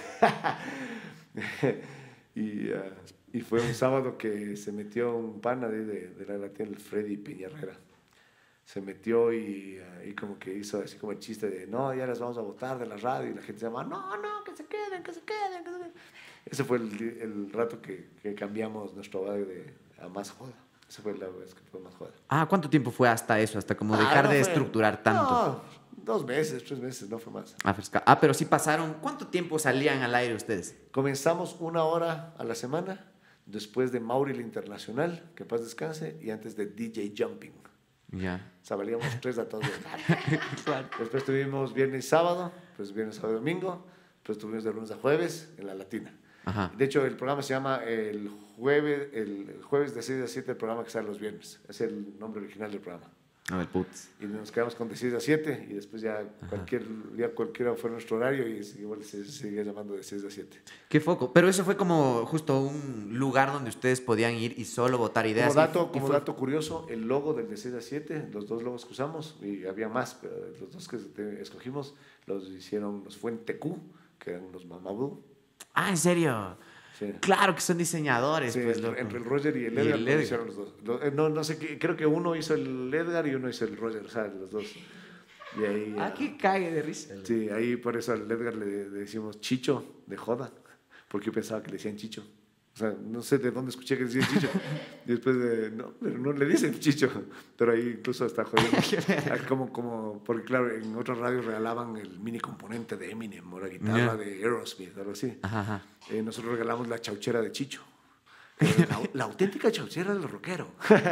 Y fue un sábado que se metió un pana de la latina, el Freddy Peñarrera. Se metió y como que hizo así como el chiste de no, ya les vamos a votar de la radio, y la gente se llama, no, que se queden, que se queden, que se queden. Ese fue el rato que cambiamos nuestro horario a más joda. Esa fue la vez que fue más joda. Ah, ¿cuánto tiempo fue hasta eso? Hasta como dejar no de fue- estructurar tanto. No, 2 meses, 3 meses, no fue más. Ah, pero sí pasaron. ¿Cuánto tiempo salían al aire ustedes? Comenzamos 1 hora a la semana, después de Mauri el Internacional, que paz descanse, y antes de DJ Jumping. Ya. O sea, valíamos 3 a todos. Después tuvimos viernes y sábado, pues viernes, sábado y domingo, pues tuvimos de lunes a jueves en la Latina. Ajá. De hecho, el programa se llama el jueves de 6 a 7, el programa que sale los viernes. Es el nombre original del programa. A ver, putz. Y nos quedamos con de 6 a 7 y después ya cualquiera fue nuestro horario y igual se seguía llamando de 6 a 7. Qué foco. Pero eso fue como justo un lugar donde ustedes podían ir y solo votar ideas. Como dato curioso, el logo del de 6 a 7, los 2 logos que usamos, y había más, pero los 2 que escogimos los fue en TQ, que eran los Mamabú. Ah, ¿en serio? Sí. Claro que son diseñadores, Sí, pues, loco. entre el Roger y el Y Edgar, el lo Edgar. hicieron los dos. No sé, creo que uno hizo el Edgar y uno hizo el Roger, o sea, los dos. Y ahí, Ah, qué cague de risa. sí, ahí por eso al Edgar le decimos Chicho, de joda, porque yo pensaba que le decían Chicho. O sea, no sé de dónde escuché que decían Chicho. Y después no, pero no le dicen Chicho. Pero ahí incluso hasta jodiendo. Porque claro, en otras radios regalaban el mini componente de Eminem o la guitarra de Aerosmith, algo así. Ajá. Nosotros regalamos la chauchera de Chicho. La auténtica chauchera del rockero.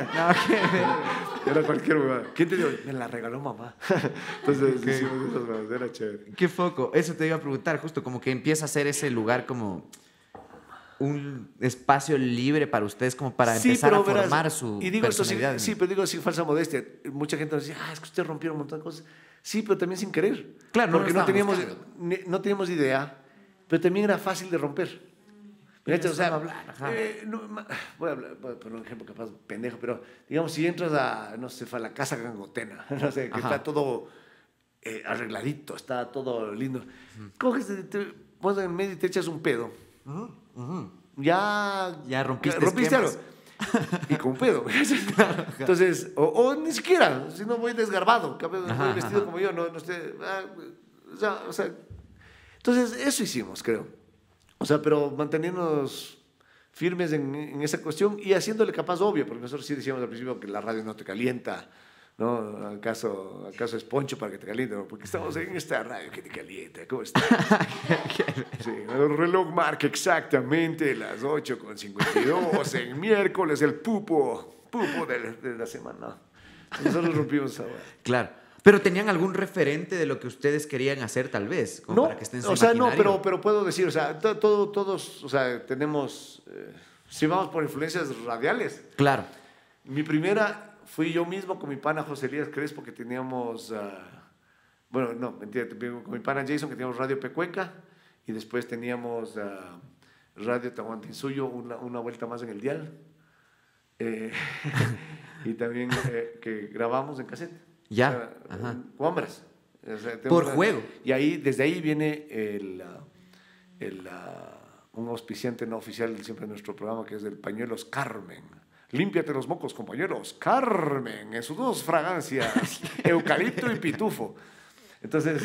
Era cualquier huevada. ¿Quién te dio? Me la regaló mamá. Entonces hicimos esas huevadas, era chévere. Qué foco. Eso te iba a preguntar, justo como que empieza a ser ese lugar como un espacio libre para ustedes, como para empezar a verás, formar su y digo esto personalidad. sí, pero digo sin falsa modestia. Mucha gente nos dice, es que ustedes rompieron un montón de cosas. Sí, pero también sin querer. Claro, porque no no teníamos, estábamos no teníamos idea, pero también era fácil de romper. Mira, o sea, ajá. voy a poner un ejemplo capaz pendejo, pero digamos, si entras a, no sé, a la casa gangotena, no sé, que Ajá. está todo arregladito, está todo lindo. Coges, te pones en medio y te echas un pedo. Ya rompiste algo. esquemas. Y con pedo. Entonces, o ni siquiera, si no voy desgarbado, capaz, voy vestido como yo, no esté. O sea, entonces, eso hicimos, creo. O sea, pero manteniéndonos firmes en esa cuestión y haciéndole capaz obvio, porque nosotros sí decíamos al principio que la radio no te calienta, ¿no? ¿Acaso es poncho para que te caliente? ¿No? Porque estamos en esta radio que te calienta. ¿Cómo estás? Sí, el reloj marca exactamente las 8:52 en miércoles, el pupo de la semana. Nosotros rompimos esa hora. Claro. Pero ¿tenían algún referente de lo que ustedes querían hacer, tal vez? Como No, para que estén en su o sea, no, imaginario? pero puedo decir, o sea, todos, o sea, tenemos, si vamos por influencias radiales, Claro. mi primera fui yo mismo con mi pana José Elías Crespo, que teníamos, bueno, no, mentira, con mi pana Jason, que teníamos Radio Pecueca, y después teníamos Radio Tahuantinsuyo, una vuelta más en el dial, y también que grabamos en cassette. Ya, Cuambras. Por juego. Y ahí, desde ahí viene un auspiciante no oficial siempre de nuestro programa, que es el Pañuelos Carmen. Límpiate los mocos con Pañuelos Carmen, en sus dos fragancias, eucalipto y pitufo. Entonces,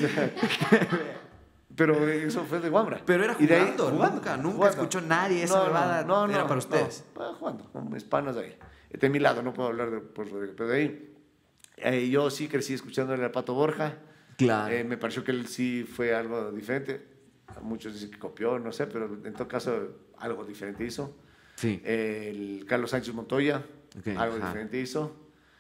pero eso fue de Guambra. Pero era jugando, nunca escuchó nadie esa bebada, era para ustedes. Jugando, con mis panas ahí. De mi lado, no puedo hablar pero de ahí. Yo sí crecí escuchándole al Pato Borja. Claro. Me pareció que él sí fue algo diferente. Muchos dicen que copió, no sé, pero en todo caso algo diferente hizo. Sí. El Carlos Sánchez Montoya, algo diferente hizo.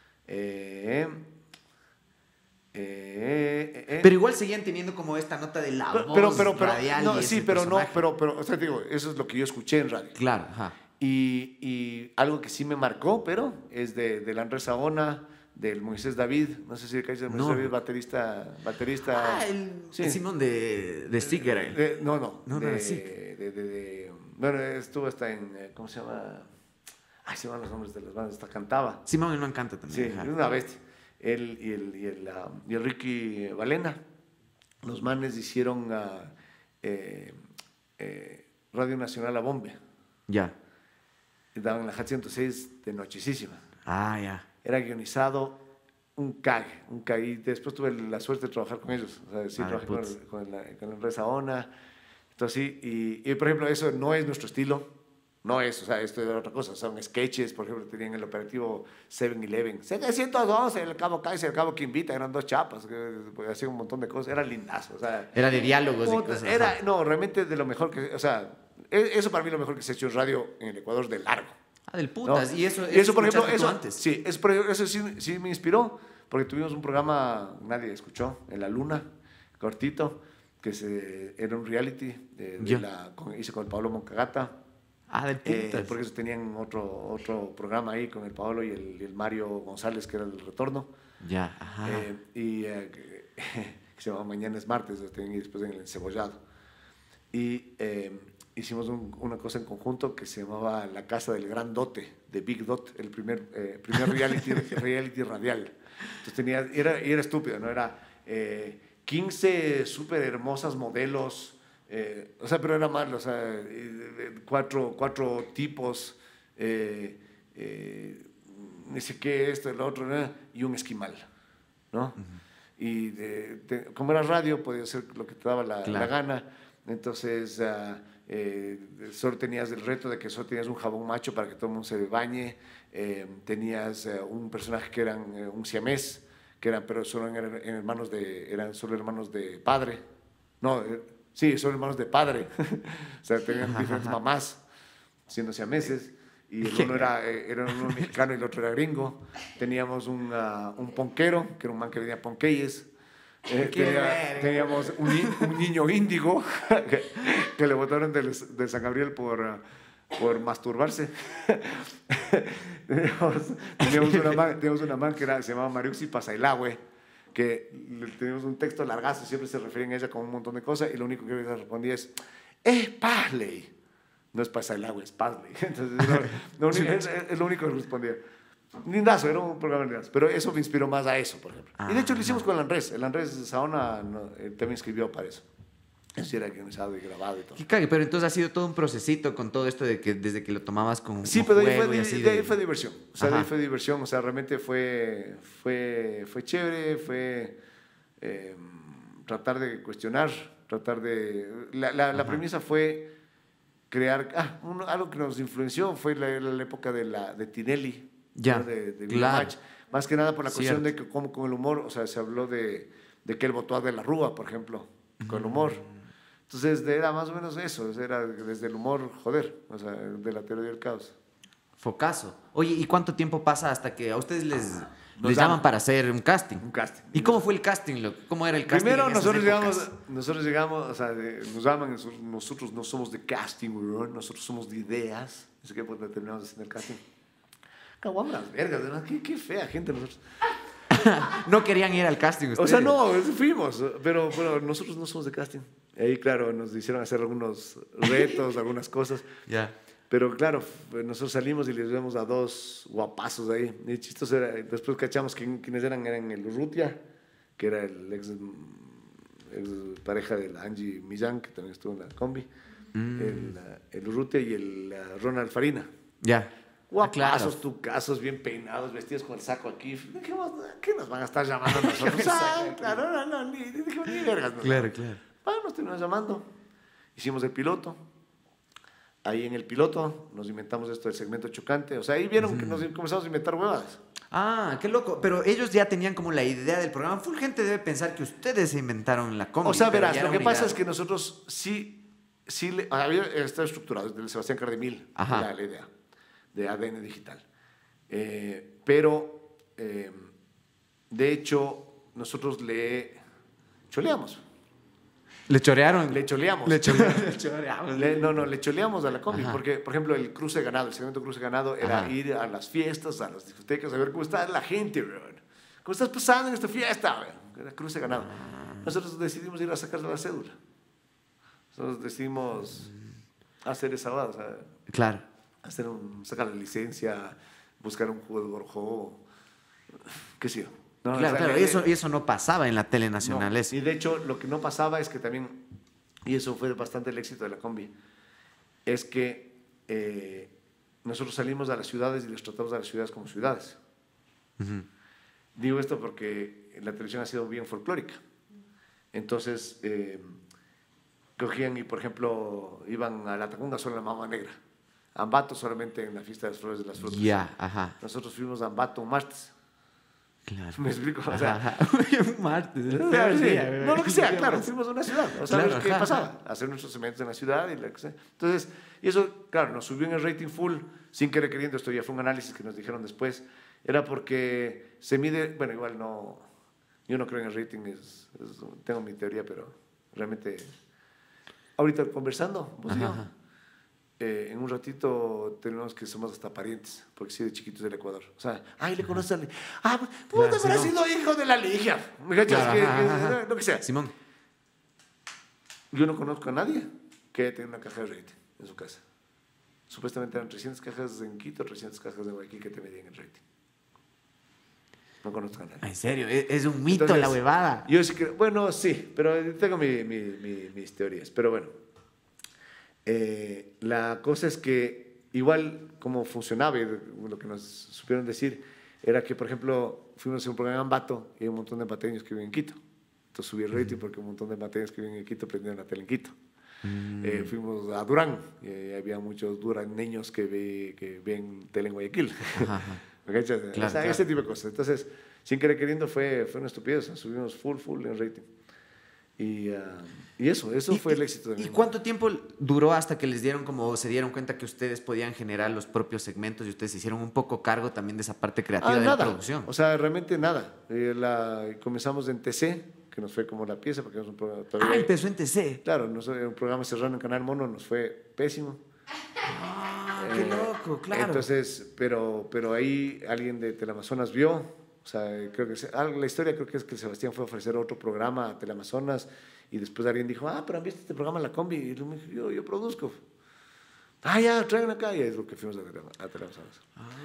Pero igual seguían teniendo como esta nota de la voz radial. No, sí, pero no, pero, o sea, digo, eso es lo que yo escuché en radio. Claro, Y algo que sí me marcó, pero es del Andrés Saona, del Moisés David, no sé si le caes el Moisés David, baterista. Sí. Simón de Sticker. No, de bueno, estuvo hasta en, ¿cómo se llama? Ay, se llaman los nombres de las bandas, hasta cantaba. Simón, él no canta también. Sí, es una bestia. Él y el Ricky Valena, los manes hicieron Radio Nacional a Bombe. Ya. Daban la Hat 106 de nochísima. Ya. Era guionizado un cague. Y después tuve la suerte de trabajar con ellos. O sea, sí, trabajé con el Andrés Saona. Entonces, sí, y por ejemplo, eso no es nuestro estilo. No es, o sea, esto es otra cosa. Son sketches, por ejemplo, tenían el operativo 7-Eleven. 712, el Cabo Kaiser, el Cabo Quimbita, eran dos chapas, que hacían un montón de cosas. Era lindazo, o sea. Era de diálogos y cosas. No, realmente de lo mejor que, o sea, eso para mí es lo mejor que se ha hecho en radio en el Ecuador de largo. Del putas. ¿No? Y eso por ejemplo, antes. Sí, eso sí me inspiró, porque tuvimos un programa, nadie escuchó, en La Luna, cortito, que era un reality, hice con el Pablo Moncagata. Del putas. Porque ellos tenían otro programa ahí con el Pablo y el Mario González, que era el retorno. Ya, que se llamaba Mañana es Martes, y después en el Encebollado. Y hicimos una cosa en conjunto que se llamaba La Casa del Gran Dote, de Big Dot, el primer reality radial. Entonces era estúpido, ¿no? Era 15 súper hermosas modelos, o sea, pero era mal, o sea, cuatro tipos, ni sé qué, esto, el otro, ¿no? Y un esquimal, ¿no? Y como era radio, podía hacer lo que te daba la gana. Entonces, solo tenías el reto de que solo tenías un jabón macho para que todo el mundo se bañe. Tenías un personaje que eran un siamés, pero solo eran solo hermanos de padre. No, sí, solo hermanos de padre. O sea, tenían diferentes mamás, siendo siameses. Y el uno era uno mexicano y el otro era gringo. Teníamos un ponquero, que era un man que venía ponqueyes. Teníamos un niño índigo que le botaron de San Gabriel por masturbarse. teníamos una man que se llamaba Mariuxi Pasailahue, que teníamos un texto largazo, siempre se referían a ella con un montón de cosas, y lo único que ella respondía es Pasley. No es Pasailahue, es Pasley. Entonces, es lo único que respondía. Lindazo, era un programa lindazo. Pero eso me inspiró más a eso, por ejemplo. Y de hecho lo hicimos con el Andrés. El Andrés Saona también escribió para eso. Eso sí era guionizado y grabado y todo. Qué cague, pero entonces ha sido todo un procesito con todo esto de que desde que lo tomabas con sí, pero de ahí fue diversión. O sea, de ahí fue diversión. O sea, realmente fue chévere, fue tratar de cuestionar, La premisa fue crear... algo que nos influenció fue la época de Tinelli. Ya, ¿no? de Match. Más que nada por la cuestión de que como con el humor, o sea, se habló de que él votó a De la Rúa, por ejemplo, con el humor. Entonces era más o menos eso, era desde el humor, o sea, de la teoría del caos. Focazo. Oye, ¿y cuánto tiempo pasa hasta que a ustedes les llaman para hacer un casting? Un casting. ¿Y cómo fue el casting? ¿Cómo era el casting? Primero nosotros llegamos, o sea, nos llaman, nosotros no somos de casting, nosotros somos de ideas, así que pues terminamos haciendo el casting. caguamas, vergas, ¿verdad? Qué fea gente nosotros. No querían ir al casting ustedes. O sea, no, fuimos, pero nosotros no somos de casting. Ahí, claro, nos hicieron hacer algunos retos, algunas cosas. Ya. Pero claro, nosotros salimos y les vemos a dos guapazos ahí. Y chistoso era, después cachamos quiénes eran el Urrutia, que era el ex pareja de la Angie Millán, que también estuvo en la combi. El Urrutia y el Ronald Farina. Ya. Guapazos, tucazos, bien peinados, vestidos con el saco aquí. Dijimos, ¿qué nos van a estar llamando a nosotros? Claro, no, ni vergas. Claro. Bueno, nos terminamos llamando. Hicimos el piloto. Ahí en el piloto nos inventamos esto del segmento chocante. O sea, ahí vieron que nos comenzamos a inventar huevadas. Ah, qué loco. Pero ellos ya tenían como la idea del programa. Full gente debe pensar que ustedes se inventaron la combi. O sea, verás, lo que pasa es que nosotros sí había estado estructurado desde el Sebastián Cardemil, la idea de ADN Digital. Pero, de hecho, nosotros le choleamos. ¿Le chorearon? Le choleamos. Le choreamos. Le choleamos a la combi. Porque, por ejemplo, el cruce ganado, el segmento cruce ganado era ir a las fiestas, a las discotecas, a ver cómo está la gente, weón. ¿Cómo estás pasando en esta fiesta, weón? Era cruce ganado. Nosotros decidimos ir a sacarle la cédula. Nosotros decidimos hacer esa bada, o sea, claro. Sacar la licencia, buscar un jugador juego, qué sé yo. No, claro, o sea, claro. Y eso no pasaba en la tele nacional. No. Y de hecho, lo que no pasaba es que también, y eso fue bastante el éxito de la combi, es que nosotros salimos a las ciudades y les tratamos a las ciudades como ciudades. Digo esto porque la televisión ha sido bien folclórica. Entonces, cogían y, por ejemplo, iban a La Tacunga solo en la Mama Negra, a Ambato solamente en la fiesta de las flores de las frutas. Ya, ajá. Nosotros fuimos a Ambato un martes. Claro. ¿Me explico? O sea, un martes. no, lo que sea, claro, fuimos a una ciudad. O sea, claro, ¿qué pasaba? Hacer nuestros segmentos en la ciudad y lo que sea. Entonces, y eso, claro, nos subió en el rating full, sin querer queriendo. Esto ya fue un análisis que nos dijeron después. Era porque se mide, bueno, igual no, yo no creo en el rating, tengo mi teoría, pero realmente, ahorita conversando, pues en un ratito tenemos que somos hasta parientes, porque sí, de chiquitos del Ecuador. O sea, ay, le conoces a la... Ah, pues claro, habrá sido hijo de la Ligia. ¿Me cachas? Claro, lo que sea. Simón. Yo no conozco a nadie que tenga una caja de rating en su casa. Supuestamente eran 300 cajas en Quito, 300 cajas de Guayaquil que te medían el rating. No conozco a nadie. ¿En serio? Es un mito. Entonces, la huevada. Yo sí creo, bueno, sí, pero tengo mis teorías. Pero bueno, la cosa es que igual como funcionaba, y lo que nos supieron decir, era que, por ejemplo, fuimos a hacer un programa en Ambato y hay un montón de ambateños que viven en Quito. Entonces subí el rating porque un montón de ambateños que viven en Quito prendieron la tele en Quito. Fuimos a Durán y había muchos duraneños que ven tele en Guayaquil. Claro, o sea, ese tipo de cosas. Entonces, sin querer queriendo, fue una estupidez. Subimos full en rating. Y eso fue el éxito de mi. ¿Y cuánto tiempo duró hasta que les dieron como se dieron cuenta que ustedes podían generar los propios segmentos y ustedes se hicieron un poco cargo también de esa parte creativa de la producción? O sea, realmente nada. Comenzamos en TC, que nos fue como la pieza, porque es un programa todavía. Empezó en TC. Claro, un programa cerrado en Canal Mono nos fue pésimo. Qué loco, claro. Entonces, pero ahí alguien de Teleamazonas vio, o sea, creo que la historia creo que es que Sebastián fue a ofrecer otro programa a Teleamazonas y después alguien dijo, pero ¿han visto este programa La Combi? Y yo produzco. Ya, traigan acá. Y es lo que fuimos a Teleamazonas.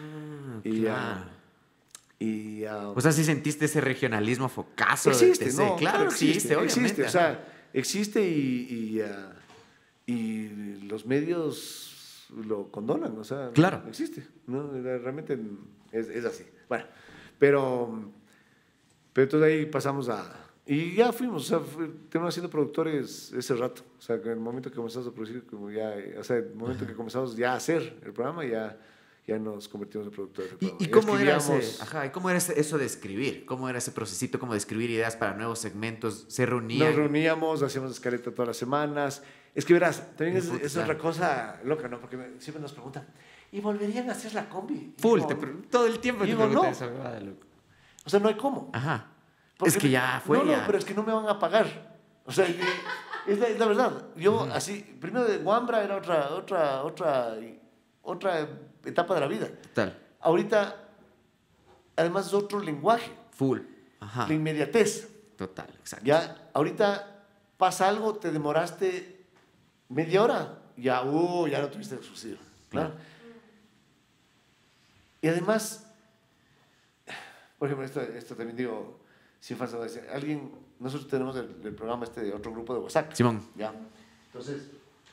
Claro. O sea, ¿sí sentiste ese regionalismo focazo? Existe, ¿no? Claro, existe, obviamente. Existe, o sea, existe y los medios lo condonan, o sea, claro. Existe, ¿no? Realmente es así. Bueno, pero entonces ahí pasamos y ya fuimos, o sea, terminamos siendo productores ese rato, o sea, que en el momento que comenzamos a producir, o sea, el momento que comenzamos ya a hacer el programa, ya nos convertimos en productores del programa. ¿Y cómo era ¿y cómo era eso de escribir? ¿Cómo era ese procesito como de escribir ideas para nuevos segmentos? ¿Se reunían? Nos reuníamos, hacíamos escaleta todas las semanas. Es que verás, también es otra cosa loca, ¿no? Porque siempre nos preguntan, ¿y volverían a hacer La Combi? Full, todo el tiempo te preguntan eso. O sea, no hay cómo. Aja. Porque es que ya fue. No, pero es que no me van a pagar. O sea, es la verdad. Yo así, primero de Wambra era otra etapa de la vida. Total. ahorita, además es otro lenguaje, Full. Ajá. la inmediatez. Total, exacto. Ya, ahorita pasa algo, te demoraste media hora, ya no tuviste exclusivo. Claro. Y además, por ejemplo, esto también digo, sin falsa modestia, nosotros tenemos el programa de otro grupo de WhatsApp. Simón. Ya. Entonces,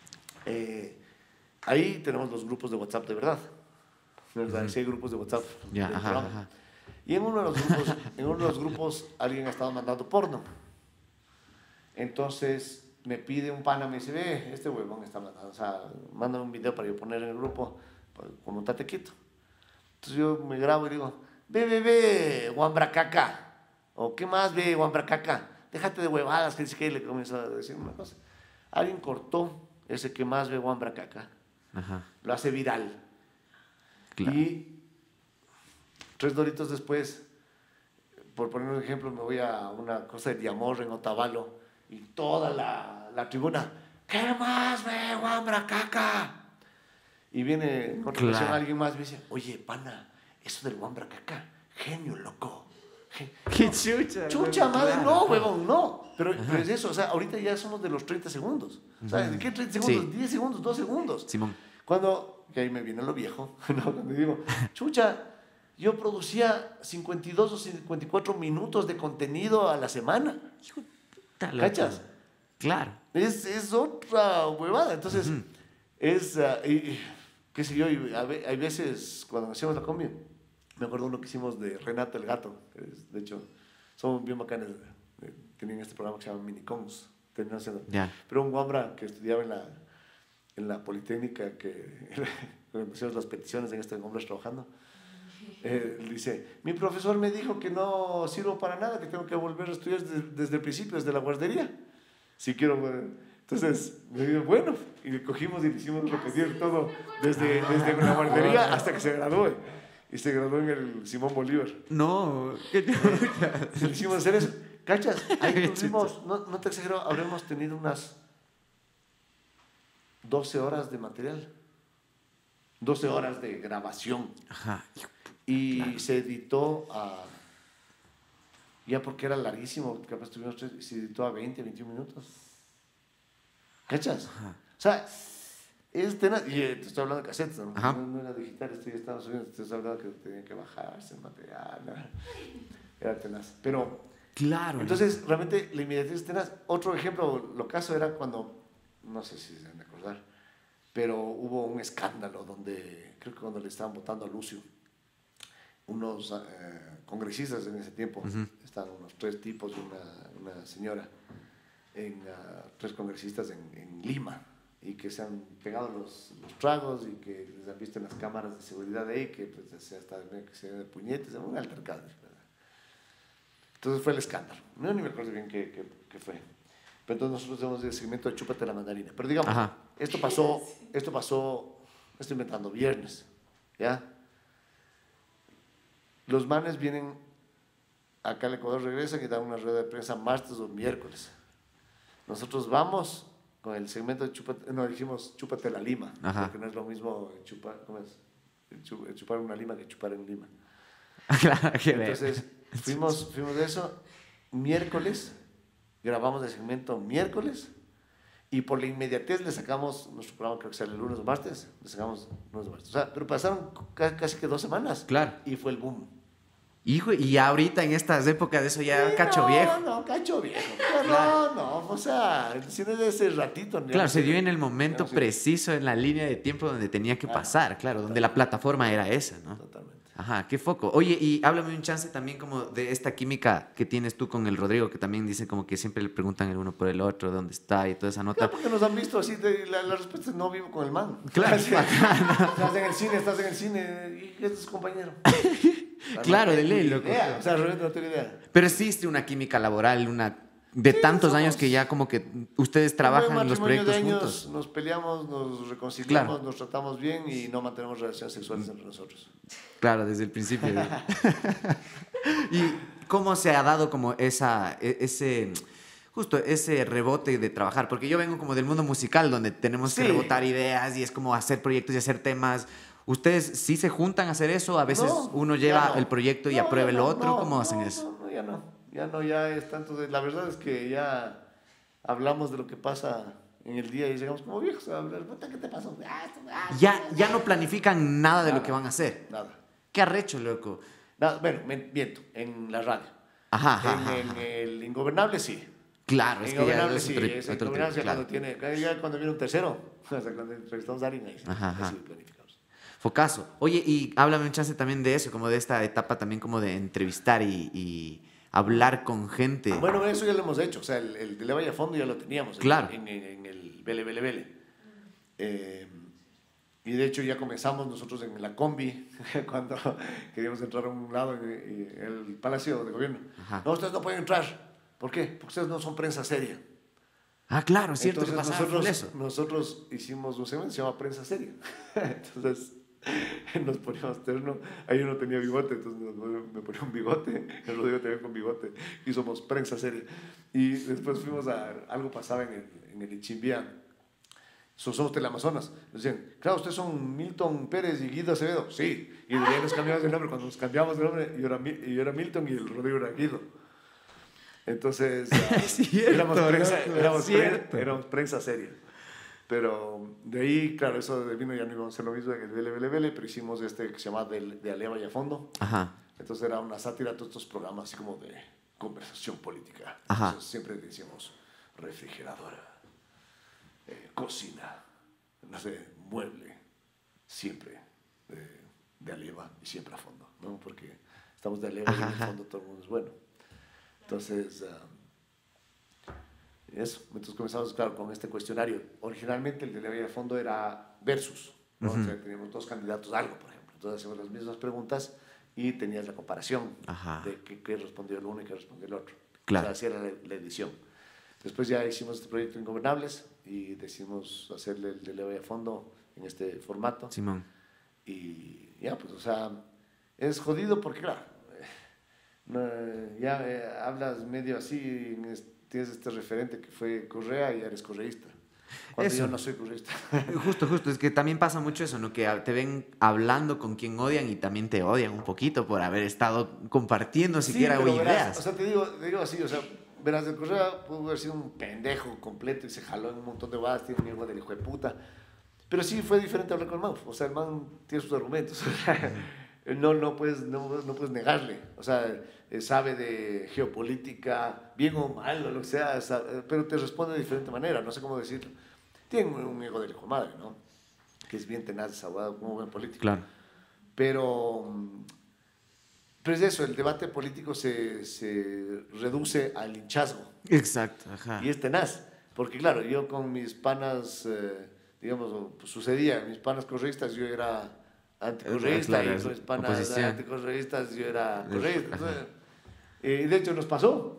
ahí tenemos los grupos de WhatsApp de verdad. ¿Verdad? Sí hay grupos de WhatsApp. Ya, del ajá, programa. ajá. Y en uno de los grupos alguien ha estado mandando porno. Entonces me pide un pana, me dice, ve, este huevón está mandando, o sea, mándame un video para yo poner en el grupo, como un tatequito. Entonces yo me grabo y digo, ve, guambracaca. O ¿qué más ve, guambracaca? Déjate de huevadas, que dice que le comienza a decir una cosa. Alguien cortó ese que más ve guambracaca. Ajá. Lo hace viral. Claro. Y 3 doritos después, por poner un ejemplo, me voy a una cosa de Diamor en Otavalo y toda la tribuna, ¿qué más ve, guambracaca? Y viene en otra ocasión alguien más y me dice, oye, pana, eso del guambracaca, genio, loco. ¡Qué chucha! Chucha, madre, no, huevón, no. Pero es eso, o sea, ahorita ya somos de los 30 segundos. O sea, ¿de qué 30 segundos? Sí. 10 segundos, 2 segundos. Simón. Que ahí me viene lo viejo, ¿no? Cuando digo, chucha, yo producía 52 o 54 minutos de contenido a la semana. Hijo de puta, loco. ¿Cachas? Claro. Es otra huevada. Entonces, qué sé yo, hay veces cuando hacíamos la combi, me acuerdo uno que hicimos de Renata el Gato, de hecho, somos bien bacanes, tenían este programa que se llama Minicons, Ya. pero un guambra que estudiaba en la Politécnica, que cuando hacíamos las peticiones en este hombres trabajando, dice, mi profesor me dijo que no sirvo para nada, que tengo que volver a estudiar desde el principio, desde la guardería. Si quiero, entonces me dijo, bueno, y le cogimos y le hicimos repetir todo desde la guardería hasta que se gradúe. Y se graduó en el Simón Bolívar. No. Le hicimos hacer eso. ¿Cachas? Ahí tuvimos, no te exagero, habremos tenido unas 12 horas de material. 12 horas de grabación. Ajá. Y claro. se editó ya porque era larguísimo, capaz tuvimos 3, se editó a 20, 21 minutos. ¿Cachas? Ajá. O sea, es tenaz. Y te estoy hablando de cassettes, ¿no? Ajá. No era digital, estaba subiendo, te estoy hablando que tenía que bajarse el material. ¿No? Era tenaz. Pero, Claro. entonces, realmente la inmediatez es tenaz. Otro ejemplo, lo caso era cuando, no sé si se van a acordar, pero hubo un escándalo donde, creo que cuando le estaban votando a Lucio, unos congresistas en ese tiempo, estaban unos 3 tipos y una señora, 3 congresistas en Lima, y que se han pegado los tragos y que les han visto en las cámaras de seguridad de ahí, que pues, hasta que se de puñetes, un altercado. ¿Verdad? Entonces fue el escándalo. No ni me acuerdo bien qué fue. Pero entonces nosotros hacemos el segmento de Chúpate la mandarina. Pero digamos, Ajá. esto pasó, estoy inventando, viernes, ¿ya? Los manes vienen acá al Ecuador, regresan y dan una rueda de prensa martes o miércoles. Nosotros vamos con el segmento de dijimos Chúpate la Lima, Ajá. porque no es lo mismo chupar, ¿cómo es? Chupar una lima que chupar en Lima. Claro, qué Entonces, fuimos de eso, miércoles, grabamos el segmento miércoles, y por la inmediatez le sacamos, nuestro programa creo que sale el lunes o martes, le sacamos lunes o martes. O sea, pero pasaron casi que 2 semanas. Claro. Y fue el boom. Hijo, y ahorita en estas épocas de eso ya Sí, cacho viejo. No, cacho viejo. Claro. No, o sea, si no es de ese ratito. Claro, se dio en el momento no sé. preciso, en la línea de tiempo donde tenía que pasar, claro, donde la plataforma era esa, ¿no? Totalmente. Ajá, qué foco. Oye, y háblame un chance también como de esta química que tienes tú con el Rodrigo, que también dice como que siempre le preguntan el uno por el otro, dónde está y toda esa nota. Claro, porque nos han visto así, la respuesta es no vivo con el man. Claro. Sí. Estás en el cine, y este es su compañero. Claro, no de ley, tengo loco. idea, o sea, realmente no tengo idea. Pero existe una química laboral, de tantos años que ya como que ustedes trabajan en los proyectos juntos. Nos peleamos, nos reconciliamos, Claro. nos tratamos bien y no mantenemos relaciones sexuales entre nosotros. Claro, desde el principio. ¿Y cómo se ha dado como justo ese rebote de trabajar? Porque yo vengo como del mundo musical, donde tenemos que Sí. rebotar ideas y es como hacer proyectos y hacer temas. ¿Ustedes sí se juntan a hacer eso? A veces No, uno ya lleva no. el proyecto y No, aprueba ya el no, otro. no, ¿Cómo hacen no, eso? no, ya no, ya es tanto la verdad es que ya hablamos de lo que pasa en el día y llegamos como viejos a hablar, puta, ¿qué te pasó? Ya no planifican nada de lo Nada, que van a hacer. nada. Qué arrecho, loco. Nada, bueno, miento, en la radio. Ajá, ajá, En ajá. el Ingobernable sí. Claro, es En que ya Ingobernable es sí, otro, es otro Ingobernable tipo, ya claro. ya cuando viene un tercero, o sea, cuando entrevistamos a alguien ahí, Ajá, ajá. así planificamos. Focazo. Oye, y háblame un chance también de eso, como de esta etapa también como de entrevistar y hablar con gente. Bueno, eso ya lo hemos hecho, o sea, el de Leva y a Fondo ya lo teníamos Claro. en el Bele. Y de hecho ya comenzamos nosotros en la combi, cuando queríamos entrar a un lado en el Palacio de Gobierno. Ajá. No, ustedes no pueden entrar. ¿Por qué? Porque ustedes no son prensa seria. Ah, claro, es cierto que Entonces pasaba full eso. nosotros hicimos un segmento que se llama Prensa Seria. Entonces nos poníamos terno, ahí uno tenía bigote, entonces me ponía un bigote, el Rodrigo también con bigote, y somos Prensa Seria. Y después fuimos algo pasaba en el Ichimbía, somos Teleamazonas. Nos decían, claro, ustedes son Milton Pérez y Guido Acevedo. Sí, y de ahí nos cambiamos de nombre. Cuando nos cambiamos de nombre, yo era Milton y el Rodrigo era Guido. Entonces, éramos éramos prensa seria. Pero de ahí, claro, eso de vino ya no íbamos a hacer lo mismo en el Vele, pero hicimos este que se llama de Aleva y a Fondo. Ajá. Entonces era una sátira a todos estos programas así como de conversación política. Ajá. Entonces siempre decíamos refrigeradora, cocina, no sé, mueble, siempre de Aleva y siempre a fondo, ¿no? Porque estamos de Aleva y a fondo todo el mundo es bueno. Entonces, eso. Entonces comenzamos, claro, con este cuestionario. Originalmente el de Leva y a Fondo era versus, ¿no? O sea, teníamos dos candidatos a algo, por ejemplo. Entonces hacíamos las mismas preguntas y tenías la comparación de qué respondió el uno y qué respondió el otro. Claro. O sea, así era la edición. Después ya hicimos este proyecto Ingobernables y decidimos hacerle el de Leva y a Fondo en este formato. Simón. Y ya, pues, o sea, es jodido porque, claro, hablas medio así, tienes este referente que fue Correa y eres correísta. Cuando Eso. yo no soy correísta. Justo, es que también pasa mucho eso, ¿no? Que te ven hablando con quien odian y también te odian un poquito por haber estado compartiendo siquiera pero ideas. verás, o sea, te digo así, o sea, verás, el Correa pudo haber sido un pendejo completo y se jaló en un montón de balas, tiene un hijo del hijo de puta. Pero sí fue diferente hablar con el man. O sea, el man tiene sus argumentos. No puedes negarle. O sea, sabe de geopolítica, bien o mal, o lo que sea, pero te responde de diferente manera. No sé cómo decirlo. Tiene un ego del hijo de madre, ¿no? Que es bien tenaz, desahogado, como buen político. Claro. Pero es eso, el debate político se reduce al linchazgo. Exacto, ajá. Y es tenaz. Porque, claro, yo con mis panas, digamos, pues sucedía, mis panas correístas, yo era anticorreísta, Claro, y con mis panas oposición. anticorreístas, yo era correísta. Entonces, y de hecho nos pasó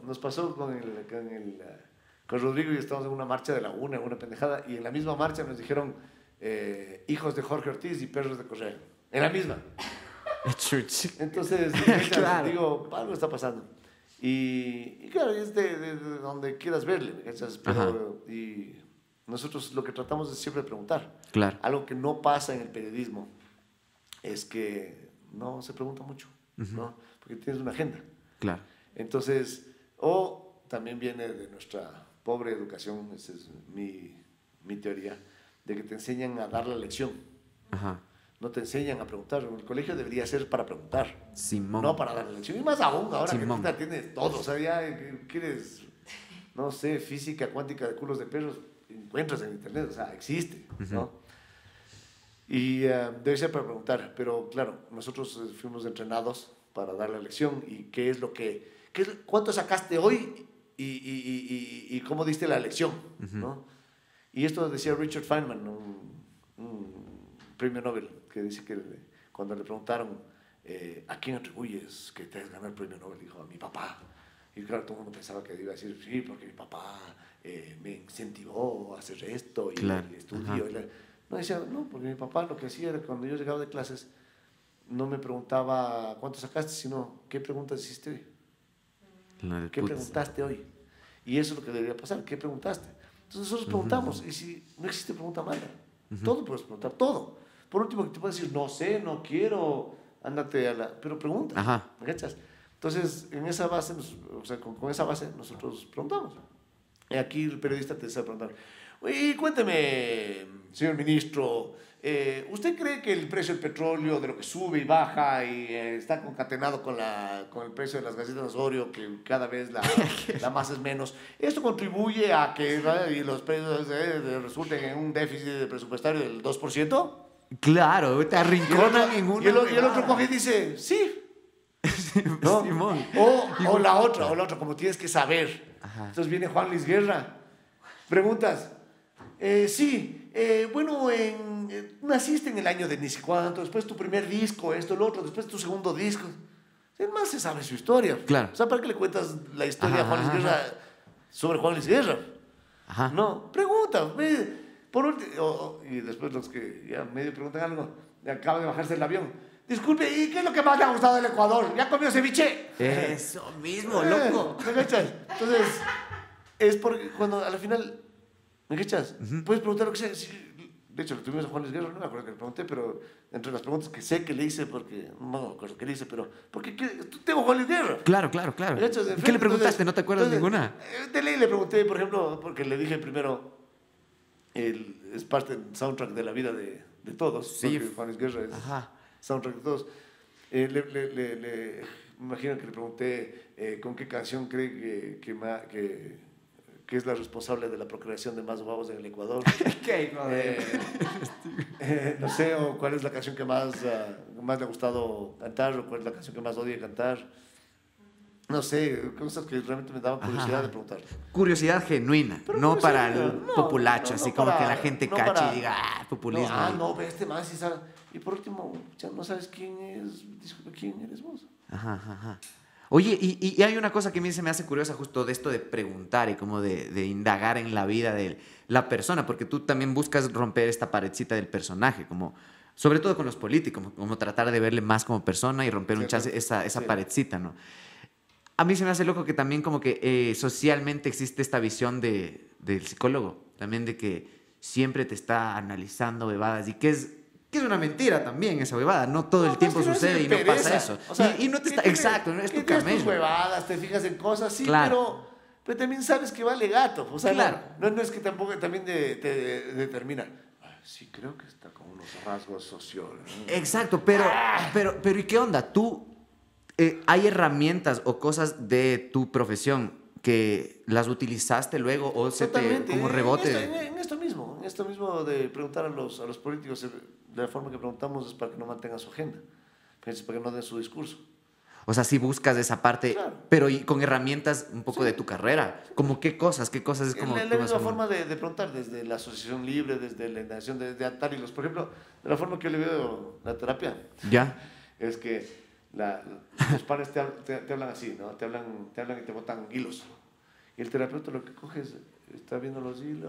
con Rodrigo y estábamos en una marcha de la UNA, una pendejada, y en la misma marcha nos dijeron hijos de Jorge Ortiz y perros de Correa. En la misma. Entonces, Claro. digo, algo está pasando. Y claro, es de donde quieras verle, pero, y nosotros lo que tratamos es siempre preguntar. Claro. Algo que no pasa en el periodismo es que no se pregunta mucho, ¿no? Porque tienes una agenda. Claro. Entonces, o también viene de nuestra pobre educación, esa es mi teoría, de que te enseñan a dar la lección. Ajá. No te enseñan a preguntar. El colegio debería ser para preguntar, Simón. no para dar la lección. Y más aún, ahora Simón. que tienes todo, o sea, ya quieres, no sé, física cuántica de culos de perros, encuentras en internet, o sea, existe, ¿no? Y debe ser para preguntar, pero claro, nosotros fuimos entrenados para dar la lección y cuánto sacaste hoy y cómo diste la lección, ¿no? Y esto decía Richard Feynman, un premio Nobel, que dice que cuando le preguntaron ¿a quién atribuyes que te has ganado el premio Nobel? Dijo, a mi papá. Y claro, todo el mundo pensaba que iba a decir, sí, porque mi papá me incentivó a hacer esto y Claro. estudió. No, decía, no, porque mi papá lo que hacía era cuando yo llegaba de clases, no me preguntaba cuánto sacaste, sino qué preguntas hiciste hoy. ¿Qué preguntaste hoy? Y eso es lo que debería pasar, ¿qué preguntaste? Entonces nosotros preguntamos, y si no existe pregunta mala, todo puedes preguntar, todo. Por último, te puedes decir, no sé, no quiero, ándate a la... Pero pregunta, Ajá. ¿me cachas? Entonces, en esa base, o sea, con esa base nosotros preguntamos. Y aquí el periodista te está preguntando, oye, cuénteme, señor ministro, ¿usted cree que el precio del petróleo, de lo que sube y baja y está concatenado con el precio de las galletas Oreo, que cada vez la masa es menos, esto contribuye a que y los precios resulten en un déficit presupuestario del 2%? Claro, te arrinconan en una... Y el otro coge y dice, sí. ¿No? Simón. O la otra, como tienes que saber. Ajá. Entonces viene Juan Luis Guerra. Preguntas. Sí, bueno, naciste en el año de ni sé cuánto, después tu primer disco, esto, lo otro, después tu segundo disco. El más se sabe su historia. Claro. O sea, ¿para qué le cuentas la historia Ajá, a Juan Luis Guerra sobre Juan Luis Guerra? Ajá. No, pregunta. Por último, y después los que ya medio preguntan algo, acaba de bajarse del avión. Disculpe, ¿y qué es lo que más le ha gustado del Ecuador? ¿Ya comió ceviche? Eso mismo, loco. ¿Me cachas? Entonces, es porque cuando a la final, ¿me cachas? Puedes preguntar lo que sea. De hecho, lo tuvimos a Juan Luis Guerra, no me acuerdo que le pregunté, pero entre las preguntas que sé que le hice, porque no me acuerdo que le hice, pero porque tengo Juan Luis Guerra. Claro. ¿Me cachas? ¿Qué le preguntaste? Entonces, ¿No te acuerdas ninguna? De ley le pregunté, por ejemplo, porque le dije primero, es parte del soundtrack de la vida de todos. Sí. Juan Luis Guerra es Ajá. soundtrack de todos. Me imagino que le pregunté con qué canción cree que es la responsable de la procreación de más guavos en el Ecuador. ¿Qué? No sé, o cuál es la canción que más le ha gustado cantar, o cuál es la canción que más odia cantar. No sé, cosas que realmente me daban curiosidad de preguntar. Curiosidad genuina, Pero no para curiosidad, el no, populacho, no así para- como que la gente no cache para- y diga, populismo. No, ve este más y sabe. Y por último, ya no sabes quién es, disculpe, quién eres vos. Ajá. Oye, y hay una cosa que a mí se me hace curiosa justo de esto de preguntar y como de indagar en la vida de la persona, porque tú también buscas romper esta paredcita del personaje, como sobre todo con los políticos, como tratar de verle más como persona y romper un chance esa Sí. paredcita, ¿no? A mí se me hace loco que también como que socialmente existe esta visión del psicólogo, también de que siempre te está analizando bebadas y que es una mentira también esa huevada. No todo el tiempo es que no sucede es y no pereza. pasa eso. O sea, y no te está... que Exacto, no es que tu tienes tus camello. huevadas, te fijas en cosas, sí, Claro. pero también sabes que vale gato. O sea, Claro. no es que tampoco también te determina. "Ay, sí, creo que está con unos rasgos sociales. Exacto, pero ¿y qué onda? Tú, ¿hay herramientas o cosas de tu profesión que las utilizaste luego o se te Totalmente. como rebote? En esto mismo de preguntar a los políticos, de la forma que preguntamos es para que no mantengan su agenda, es para que no den su discurso. O sea, si buscas esa parte, Claro. pero y con herramientas un poco de tu carrera. Como qué cosas es como... La tú más misma o menos- forma de preguntar, desde la asociación libre, desde la indagación de Antarilos. Por ejemplo, de la forma que yo le veo la terapia, ¿Ya? es que los pares te hablan así, ¿no? Te hablan y te botan hilos. Y el terapeuta lo que coge es, está viendo los hilos,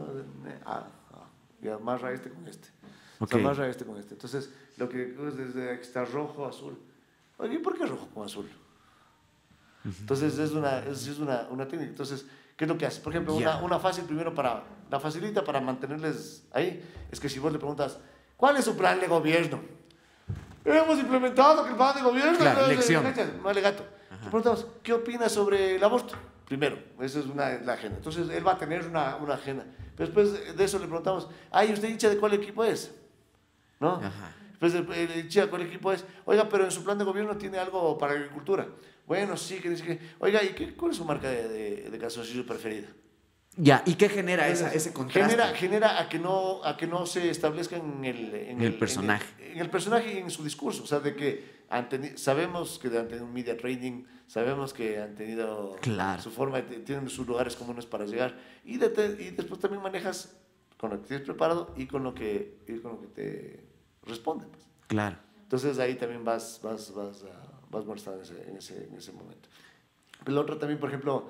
y amarra este con este. Ok. Se amarra este con este. Entonces, lo que coge es desde que está rojo, azul. Oye, ¿y por qué rojo con azul? Entonces, es una técnica. Entonces, ¿qué es lo que hace? Por ejemplo, Ya. una fácil primero la facilita para mantenerles ahí, es que si vos le preguntas, ¿cuál es su plan de gobierno? Hemos implementado que el plan de gobierno... Claro, lección. Vale, gato. Le preguntamos, ¿qué opinas sobre el aborto? Primero, esa es la agenda. Entonces, él va a tener una agenda. Pero después de eso le preguntamos, ay, ¿usted hincha de cuál equipo es? ¿No? Ajá. Después el hincha de cuál equipo es. Oiga, pero en su plan de gobierno tiene algo para agricultura. Bueno, sí, que dice que... Oiga, ¿y cuál es su marca de calzoncillo preferida? Ya, ¿y qué genera ese contraste? Genera a que no se establezca en el personaje. En el personaje y en su discurso. O sea, de que sabemos que han tenido un media training, sabemos que han tenido Claro. su forma, tienen sus lugares comunes para llegar. Y después también manejas con lo que tienes preparado y con lo que te responden. Pues. Claro. Entonces ahí también vas molestando en ese momento. Pero lo otro también, por ejemplo,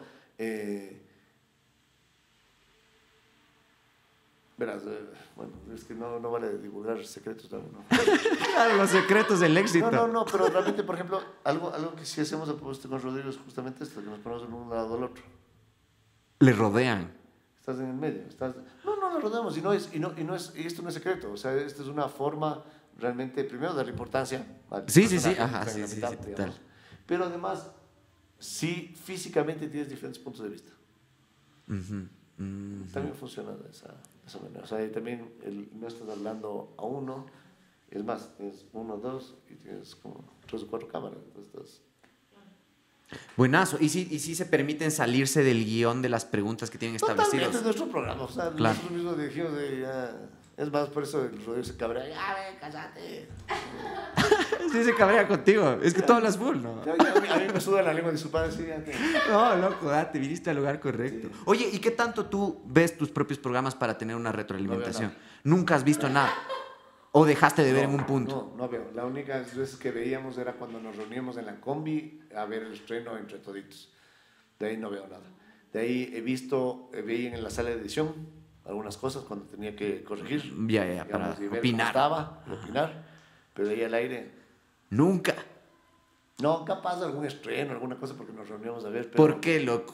verás, bueno, es que no vale divulgar secretos también, ¿no? Claro, los secretos del éxito. No, pero realmente, por ejemplo, algo que sí hacemos con Rodrigo es justamente esto, que nos ponemos de un lado al otro. Le rodean. Estás en el medio, no lo rodeamos, y esto no es secreto, o sea, esta es una forma realmente, primero, darle importancia al Sí, personaje ajá, que está en la sí, mitad, total. digamos. Pero además, sí, físicamente tienes diferentes puntos de vista. También funciona de esa manera. O sea, y también no estás hablando a uno, es más, tienes 1, 2 y tienes como 3 o 4 cámaras. Entonces, Buenazo. ¿Y si se permiten salirse del guión de las preguntas que tienen totalmente establecidos? es nuestro programa. O sea, Claro. nosotros mismos dijimos es más, por eso el Rodrigo se cabrea. Ya, ven, cállate. Sí, se cabrea contigo. Es que tú hablas full, ¿no? A mí me suda la lengua de su padre, sí, No, loco, te viniste al lugar correcto. Sí. Oye, ¿y qué tanto tú ves tus propios programas para tener una retroalimentación? No veo ¿Nunca has visto nada? ¿O dejaste de ver en un punto? No veo. La única vez que veíamos era cuando nos reuníamos en la combi a ver el estreno entre toditos. De ahí no veo nada. De ahí veía en la sala de edición algunas cosas cuando tenía que corregir. Ya, digamos, para y ver cómo opinar. estaba, opinar. Pero de ahí al aire, Nunca. no, capaz algún estreno, alguna cosa porque nos reuníamos a ver. Pero, ¿Por qué, loco?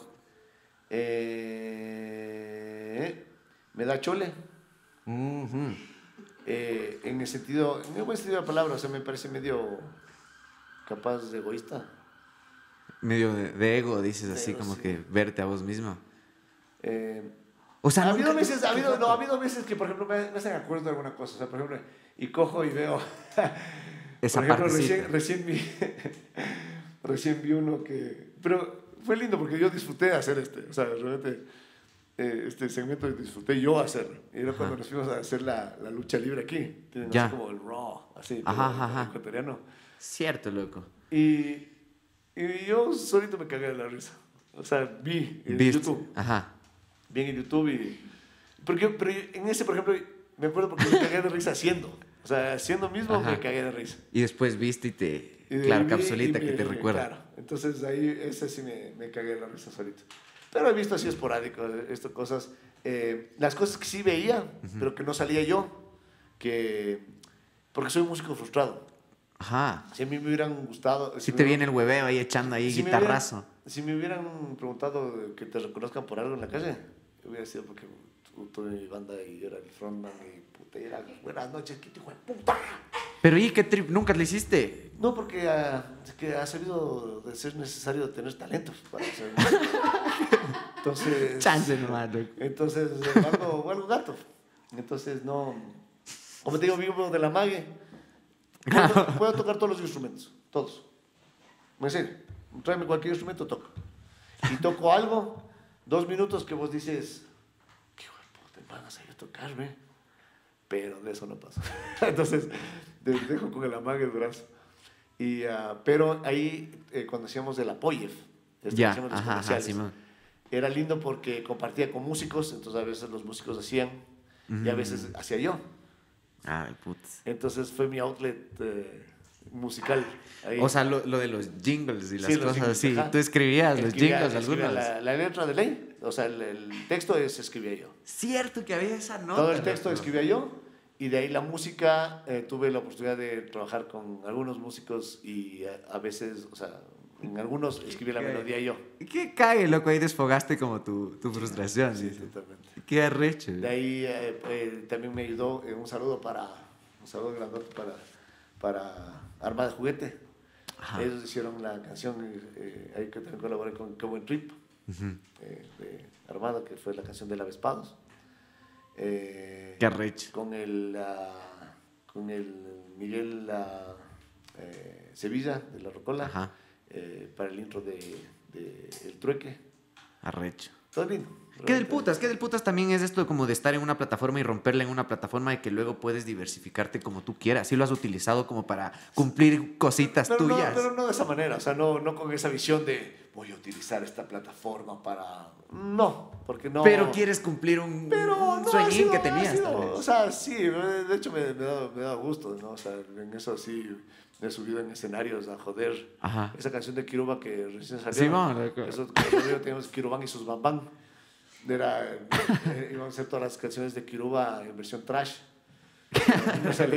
Me da chole. Ujú. En el buen sentido de la palabra, o sea, me parece medio capaz de egoísta. Medio de ego, dices así, Pero como sí. que verte a vos mismo. O O sea, ha habido nunca- veces que, por ejemplo, me hacen acuerdo de alguna cosa. O sea, por ejemplo, y cojo y veo. Esa por ejemplo, partecita. recién vi uno que. Pero fue lindo porque yo disfruté de hacer O sea, realmente este segmento disfruté yo hacerlo. Y era cuando nos fuimos a hacer la lucha libre aquí. Tienen Ya. así como el Raw, así, Ajá. ecuatoriano. Cierto, loco. Y yo solito me cagué de la risa. O sea, vi en ¿Viste? YouTube. Ajá. Vi en YouTube pero en ese, por ejemplo, me acuerdo porque me cagué de risa haciendo. O sea, haciendo mismo Ajá. me cagué de risa. Y después viste y te... Y de Claro, ahí vi capsulita y que te recuerda. Claro, entonces ahí ese sí me cagué de la risa solito. Pero he visto así esporádico estas cosas. Las cosas que sí veía, pero que no salía yo, porque soy un músico frustrado. Ajá. Si a mí me hubieran gustado... Si te viene el hueveo ahí echando ahí si guitarrazo. si me hubieran preguntado que te reconozcan por algo en la calle, hubiera sido porque tuve mi banda y yo era el frontman y puta, y era buenas noches, ¿qué te hijo de puta? Pero ¿y qué trip? ¿Nunca lo hiciste? No, porque es que ha servido de ser necesario tener talentos para hacer. Entonces. Chance nomás, loco. Entonces, algo gato. Entonces, no. Como te digo, vivo de la mague. Puedo tocar todos los instrumentos, todos. En serio, tráeme cualquier instrumento, toco. Y toco algo, 2 minutos que vos dices, qué hijo de puta, van a salir a tocarme. Pero de eso no pasa. Entonces, te dejo con el amague el brazo. Pero ahí, cuando hacíamos el Apoyef, Ya, hacíamos los ajá, comerciales, Simón. era lindo porque compartía con músicos, entonces a veces los músicos hacían y a veces hacía yo. Ay, putz. Entonces fue mi outlet musical. Ahí. O sea, lo de los jingles y las Sí, los cosas jingles, así. ajá. Tú escribías los jingles Escribía algunos. la letra de ley, o sea, el texto escribía yo. Cierto que había esa nota. Todo el texto loco. escribía yo y de ahí la música, tuve la oportunidad de trabajar con algunos músicos y a veces, o sea, en algunos escribí la melodía yo. Qué cague, loco, ahí desfogaste como tu frustración. Sí, dice. totalmente. Qué arrecho. De ahí también me ayudó un saludo grandote para Arma de Juguete. Ajá. Ellos hicieron la canción, ahí que también colaboré con Qué Buen Trip, de Armada, que fue la canción de Avespados. Qué arrecho. Con el Miguel Sevilla de La Rocola, Ajá. para el intro de El Trueque. Arrecho. Todo lindo. ¿Qué del putas? ¿Qué del putas también es esto como de estar en una plataforma y romperla en una plataforma y que luego puedes diversificarte como tú quieras? ¿Sí lo has utilizado como para cumplir cositas Pero no, tuyas? pero no de esa manera, o sea, no con esa visión de voy a utilizar esta plataforma para... No, porque no... Pero quieres cumplir un no, sueñín que ha tenías, sido, tal vez. o sea, sí, de hecho me da gusto, ¿no? O sea, en eso sí me he subido en escenarios a joder. Ajá. Esa canción de Kiruba que recién salió. Simón, loco. Eso que teníamos Kirubán y sus Bambán. Iban a hacer todas las canciones de Kiruba en versión trash. No salió.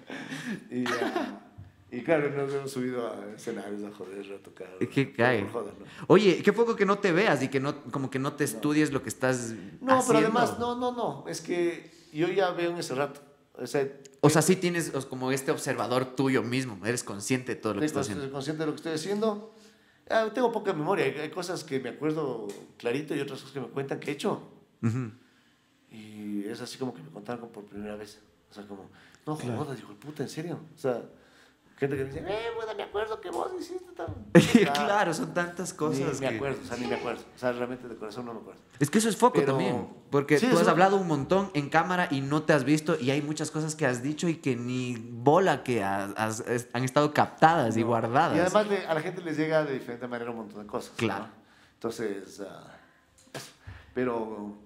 Y claro, nos hemos subido a escenarios a joder, a tocar. Qué cae. por joder, ¿no? Oye, qué poco que no te veas y que no, como que no te estudies lo que estás No, haciendo. pero además, no. Es que yo ya veo en ese rato. O sea, sí tienes como este observador tuyo mismo, eres consciente de todo lo que estás haciendo. Soy consciente de lo que estoy haciendo. Tengo poca memoria, hay cosas que me acuerdo clarito y otras cosas que me cuentan que he hecho. Ujú. Y es así como que me contaron por primera vez. O sea, como, no jodas, dijo, puta, ¿en serio? O sea, gente que me dice, puta, me acuerdo que vos hiciste tal. Claro, son tantas cosas. Ni me acuerdo, o sea, ni me acuerdo. O sea, realmente de corazón no me acuerdo. Es que eso es foco Pero- también, porque Sí, tú has eso- hablado un montón en cámara y no te has visto y hay muchas cosas que has dicho y que ni bola que han estado captadas y No. guardadas. Y además a la gente les llega de diferente manera un montón de cosas. Claro. ¿no? Entonces, eso. Pero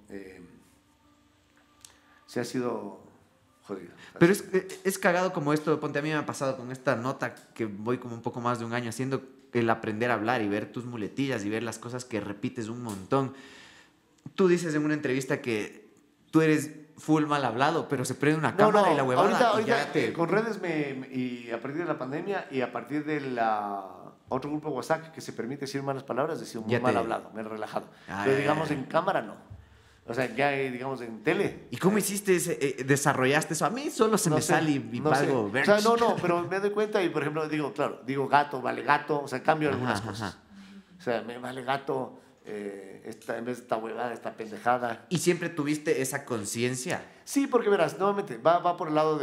sí ha sido jodido. Pero es cagado como esto, ponte, a mí me ha pasado con esta nota que voy como un poco más de un año haciendo, el aprender a hablar y ver tus muletillas y ver las cosas que repites un montón. Tú dices en una entrevista que tú eres full mal hablado, pero se prende una cámara y la huevada ahorita y ya te... con redes y a partir de la pandemia y a partir de otro grupo de WhatsApp que se permite decir malas palabras, decir muy Ya mal te- hablado, me he relajado. Ah, Pero ya, digamos ya. en cámara no. O sea, ya digamos en tele. ¿Y cómo hiciste desarrollaste eso? A mí solo se No me sé, sale y no valgo sé. ver. O sea, no, pero me doy cuenta y por ejemplo digo gato, vale gato, o sea, cambio algunas Ajá, cosas. ajá. O sea, me vale gato, en vez de esta huevada, esta pendejada. ¿Y siempre tuviste esa conciencia? Sí, porque verás, nuevamente, va por el lado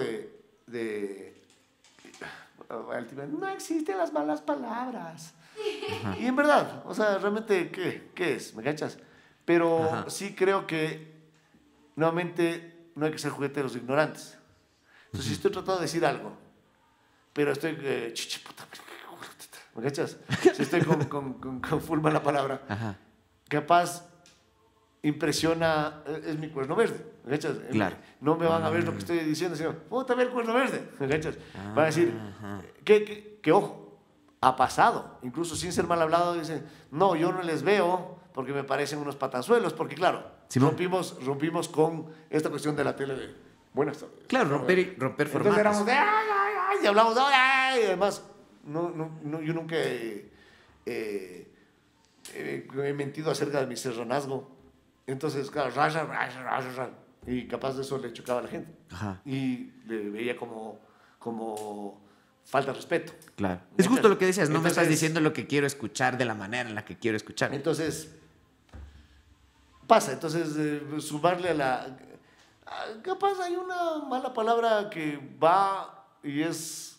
no existen las malas palabras. Y en verdad, o sea, realmente, ¿qué es? ¿Me cachas? Pero Ajá. sí creo que, nuevamente, no hay que ser juguete de los ignorantes. Entonces, si estoy tratando de decir algo, pero estoy, puta, ¿me cachas? Si estoy con full mala palabra, Ajá. capaz impresiona, es mi cuerno verde, ¿me cachas? Claro. No me van a ver lo que estoy diciendo, sino, puta, ve el cuerno verde, ¿me cachas? Van a decir, Ajá. que ojo, ha pasado, incluso sin ser mal hablado, dicen, no, yo no les veo porque me parecen unos patanzuelos, porque claro, Simón. rompimos con esta cuestión de la tele de, buenas tardes. Claro, romper Entonces formatos. éramos de, ay, y hablamos de, ay, y además, yo nunca he mentido acerca de mi serranazgo. Entonces, claro, y capaz de eso le chocaba a la gente. Ajá. Y le veía como falta de respeto. Claro. Es justo lo que decías, no me estás Entonces- diciendo lo que quiero escuchar de la manera en la que quiero escuchar. Entonces, pasa. Entonces, sumarle capaz hay una mala palabra que va y es...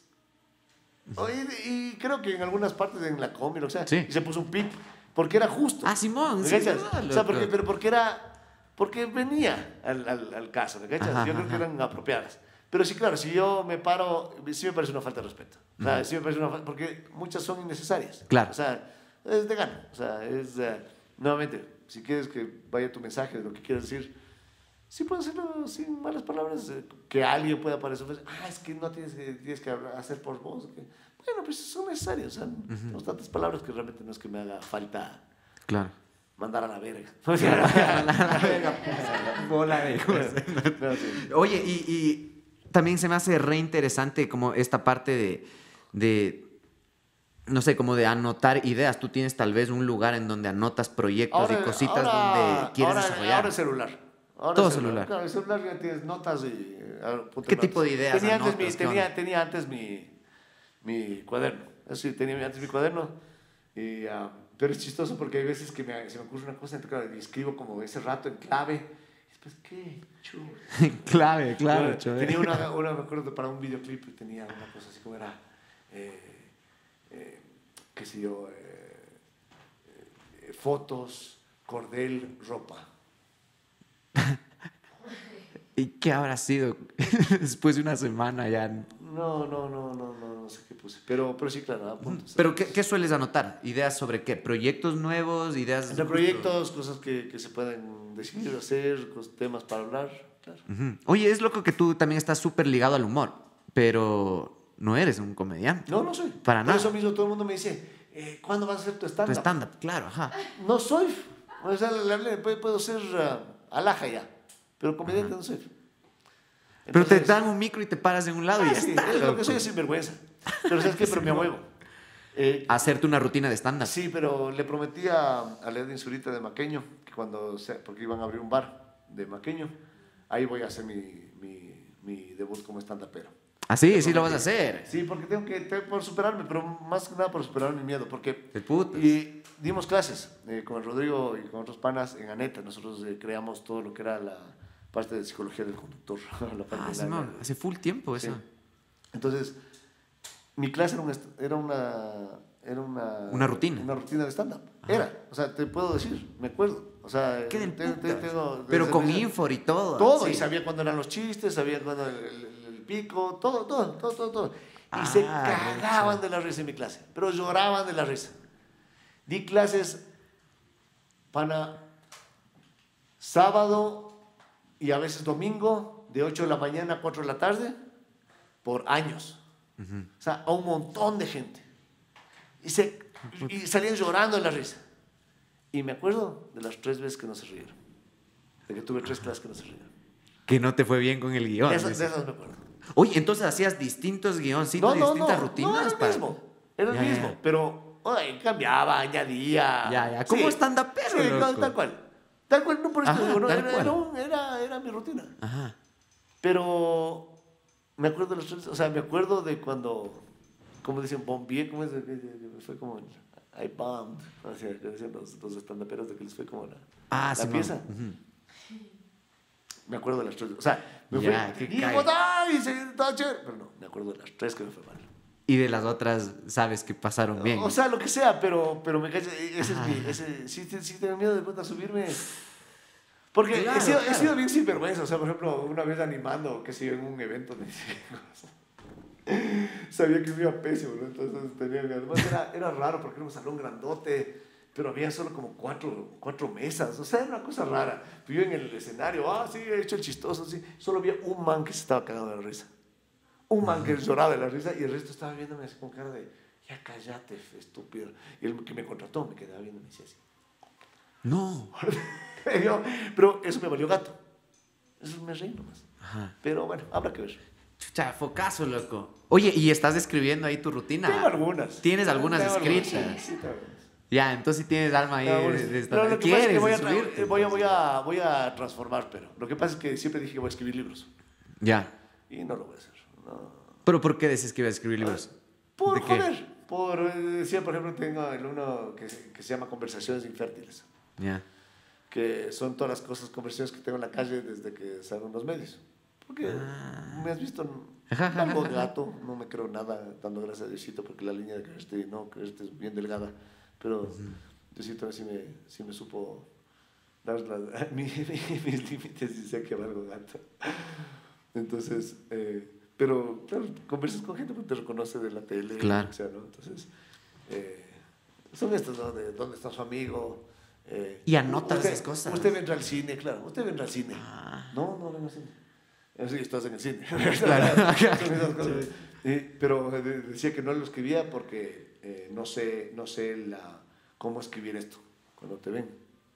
Y creo que en algunas partes en la combi, o sea, Sí. y se puso un pip, porque era justo. Ah, Simón, ¿Me sí, es cachas? verdad, O sea, loco. porque venía al caso, ¿me cachas? Ajá, Yo creo que ajá. eran apropiadas. Pero sí, claro, si yo me paro, sí me parece una falta de respeto. O sea, sí me parece una falta, porque muchas son innecesarias. Claro. O sea, es de gana. O sea, nuevamente, si quieres que vaya tu mensaje de lo que quieres decir, sí puedes hacerlo sin malas palabras, que alguien pueda parecer, es que no tienes que hacer por vos. Bueno, pues son necesarias. O sea, son tantas palabras que realmente no es que me haga falta Claro. mandar a la verga. Bola de cosas. No, sí. Oye, y también se me hace re interesante como esta parte no sé, como de anotar ideas. Tú tienes tal vez un lugar en donde anotas proyectos y cositas donde quieres desarrollar. Ahora es celular. Todo celular. Claro, el celular ya tienes notas y... puta, ¿Qué notas. tipo de ideas Tenía antes, anotas? ¿Qué onda? tenía antes mi cuaderno. Eso sí, tenía antes mi cuaderno. Pero es chistoso porque hay veces que se me ocurre una cosa y escribo como ese rato en clave. Y después, ¿qué? Chulo. Clave, claro. Bueno, chove. tenía una, me acuerdo, para un videoclip tenía una cosa así como era, qué sé yo, fotos, cordel, ropa. ¿Y qué habrá sido después de una semana ya? No sé qué puse, pero sí, claro, apuntes. ¿Pero qué sueles anotar? ¿Ideas sobre qué? ¿Proyectos nuevos? ¿Ideas? De proyectos, cosas que se pueden decidir hacer, temas para hablar, claro. Ujú. Oye, es loco que tú también estás súper ligado al humor, pero no eres un comediante. No soy. Para Por nada. eso mismo todo el mundo me dice, ¿cuándo vas a hacer tu Tu stand-up? stand-up, claro, ajá. No soy. O sea, puedo ser alhaja ya, pero comediante no soy. Pero te Entonces, dan un micro y te paras en un lado y ya sí, está. es lo loco. que soy es sinvergüenza. Pero ¿sabes qué? Pero me huevo. Hacerte una rutina de stand-up. Sí, pero le prometí a Led Insurita de Maqueño, que porque iban a abrir un bar de Maqueño, ahí voy a hacer mi mi debut como stand-upero. Ah, sí, sí lo vas a hacer. Sí, porque tengo por superarme, pero más que nada por superar mi miedo, porque De putas. y dimos clases con el Rodrigo y con otros panas en Aneta. Nosotros creamos todo lo que era la parte de psicología del conductor. La parte de Sí, man, hace full tiempo sí. eso. Entonces, mi clase era Una rutina. Una rutina de stand-up. Era, o sea, te puedo decir, me acuerdo. O sea, ¿Qué del putas? tengo Pero con desde- infor y todo. todo, sí. y sabía cuándo eran los chistes, sabía cuándo el pico, todo. Y se cagaban de la risa en mi clase, pero lloraban de la risa. Di clases para sábado y a veces domingo, de 8 de la mañana a 4 de la tarde, por años. O sea, a un montón de gente. Y salían llorando de la risa. Y me acuerdo de las 3 veces que no se rieron. De que tuve 3 clases que no se rieron. Que no te fue bien con el guión. De dice. esas me acuerdo. Oye, entonces hacías distintos guioncitos, distintas rutinas. No, era el para... mismo. Era el Ya, mismo. ya. Pero cambiaba, añadía. Ya. ¿Cómo stand-upero, Sí, loco? tal cual. Tal cual, no por esto Ajá, digo, no, tal cual. era mi rutina. Ajá. Pero me acuerdo de los 3, o sea, me acuerdo de cuando, como dicen, bombié, ¿cómo es? Fue como, I bombed, o sea, que decían los estandaperos de que les fue como la Sí, pieza. Me acuerdo de las 3, o sea, me Ya, fue, qué y cague. ¡ay! Estaba chévere, pero no, me acuerdo de las 3 que me fue mal. Y de las otras, sabes que pasaron bien. O sea, lo que sea, pero me cae, sí tengo miedo de pronto subirme. Porque Claro, he sido bien sinvergüenza. O sea, por ejemplo, una vez animando, que sé yo, en un evento de sabía que me iba pésimo, ¿no? Entonces tenía miedo. Además era raro porque era un salón grandote, pero había solo como cuatro mesas. O sea, era una cosa rara. Yo en el escenario, sí, he hecho el chistoso, sí. Solo había un man que se estaba cagando de la risa. Un man que lloraba de la risa y el resto estaba viéndome así con cara de, ya cállate, estúpido. Y el que me contrató me quedaba viendo y me decía así. No. Pero eso me valió gato. Eso me reí nomás. Ajá. Pero bueno, habrá que ver. Chucha, focazo, loco. Oye, ¿y estás escribiendo ahí tu rutina? Tengo algunas. ¿Tienes algunas Tengo escritas? Sí, tengo algunas. Ya, entonces sí tienes alma ahí de estar. Pero lo que pasa es que subirte? voy a transformar, pero lo que pasa es que siempre dije que voy a escribir libros. Ya. Y no lo voy a hacer. No. ¿Pero por qué decís que ibas a escribir libros? Por ¿De qué? joder. Decía, por ejemplo, tengo uno que se llama Conversaciones Infértiles. Ya. Que son todas las conversaciones que tengo en la calle desde que salgo en los medios. Porque me has visto algo gato, no me creo nada, dando gracias a Diosito, porque la línea de creerte y no creerte es bien delgada. Pero Diosito sí me supo dar mis límites y sé que valgo gato. Entonces, pero claro, conversas con gente que te reconoce de la tele, Claro. o sea, ¿no? Entonces, son estos, ¿no? De dónde está su amigo. Y anotas esas cosas. Usted vendrá al cine, claro. Usted vendrá al cine. Ah. No vengo al cine. Sí, estás en el cine. Claro. Son esas cosas. Pero decía que no lo escribía porque no sé cómo escribir esto cuando te ven.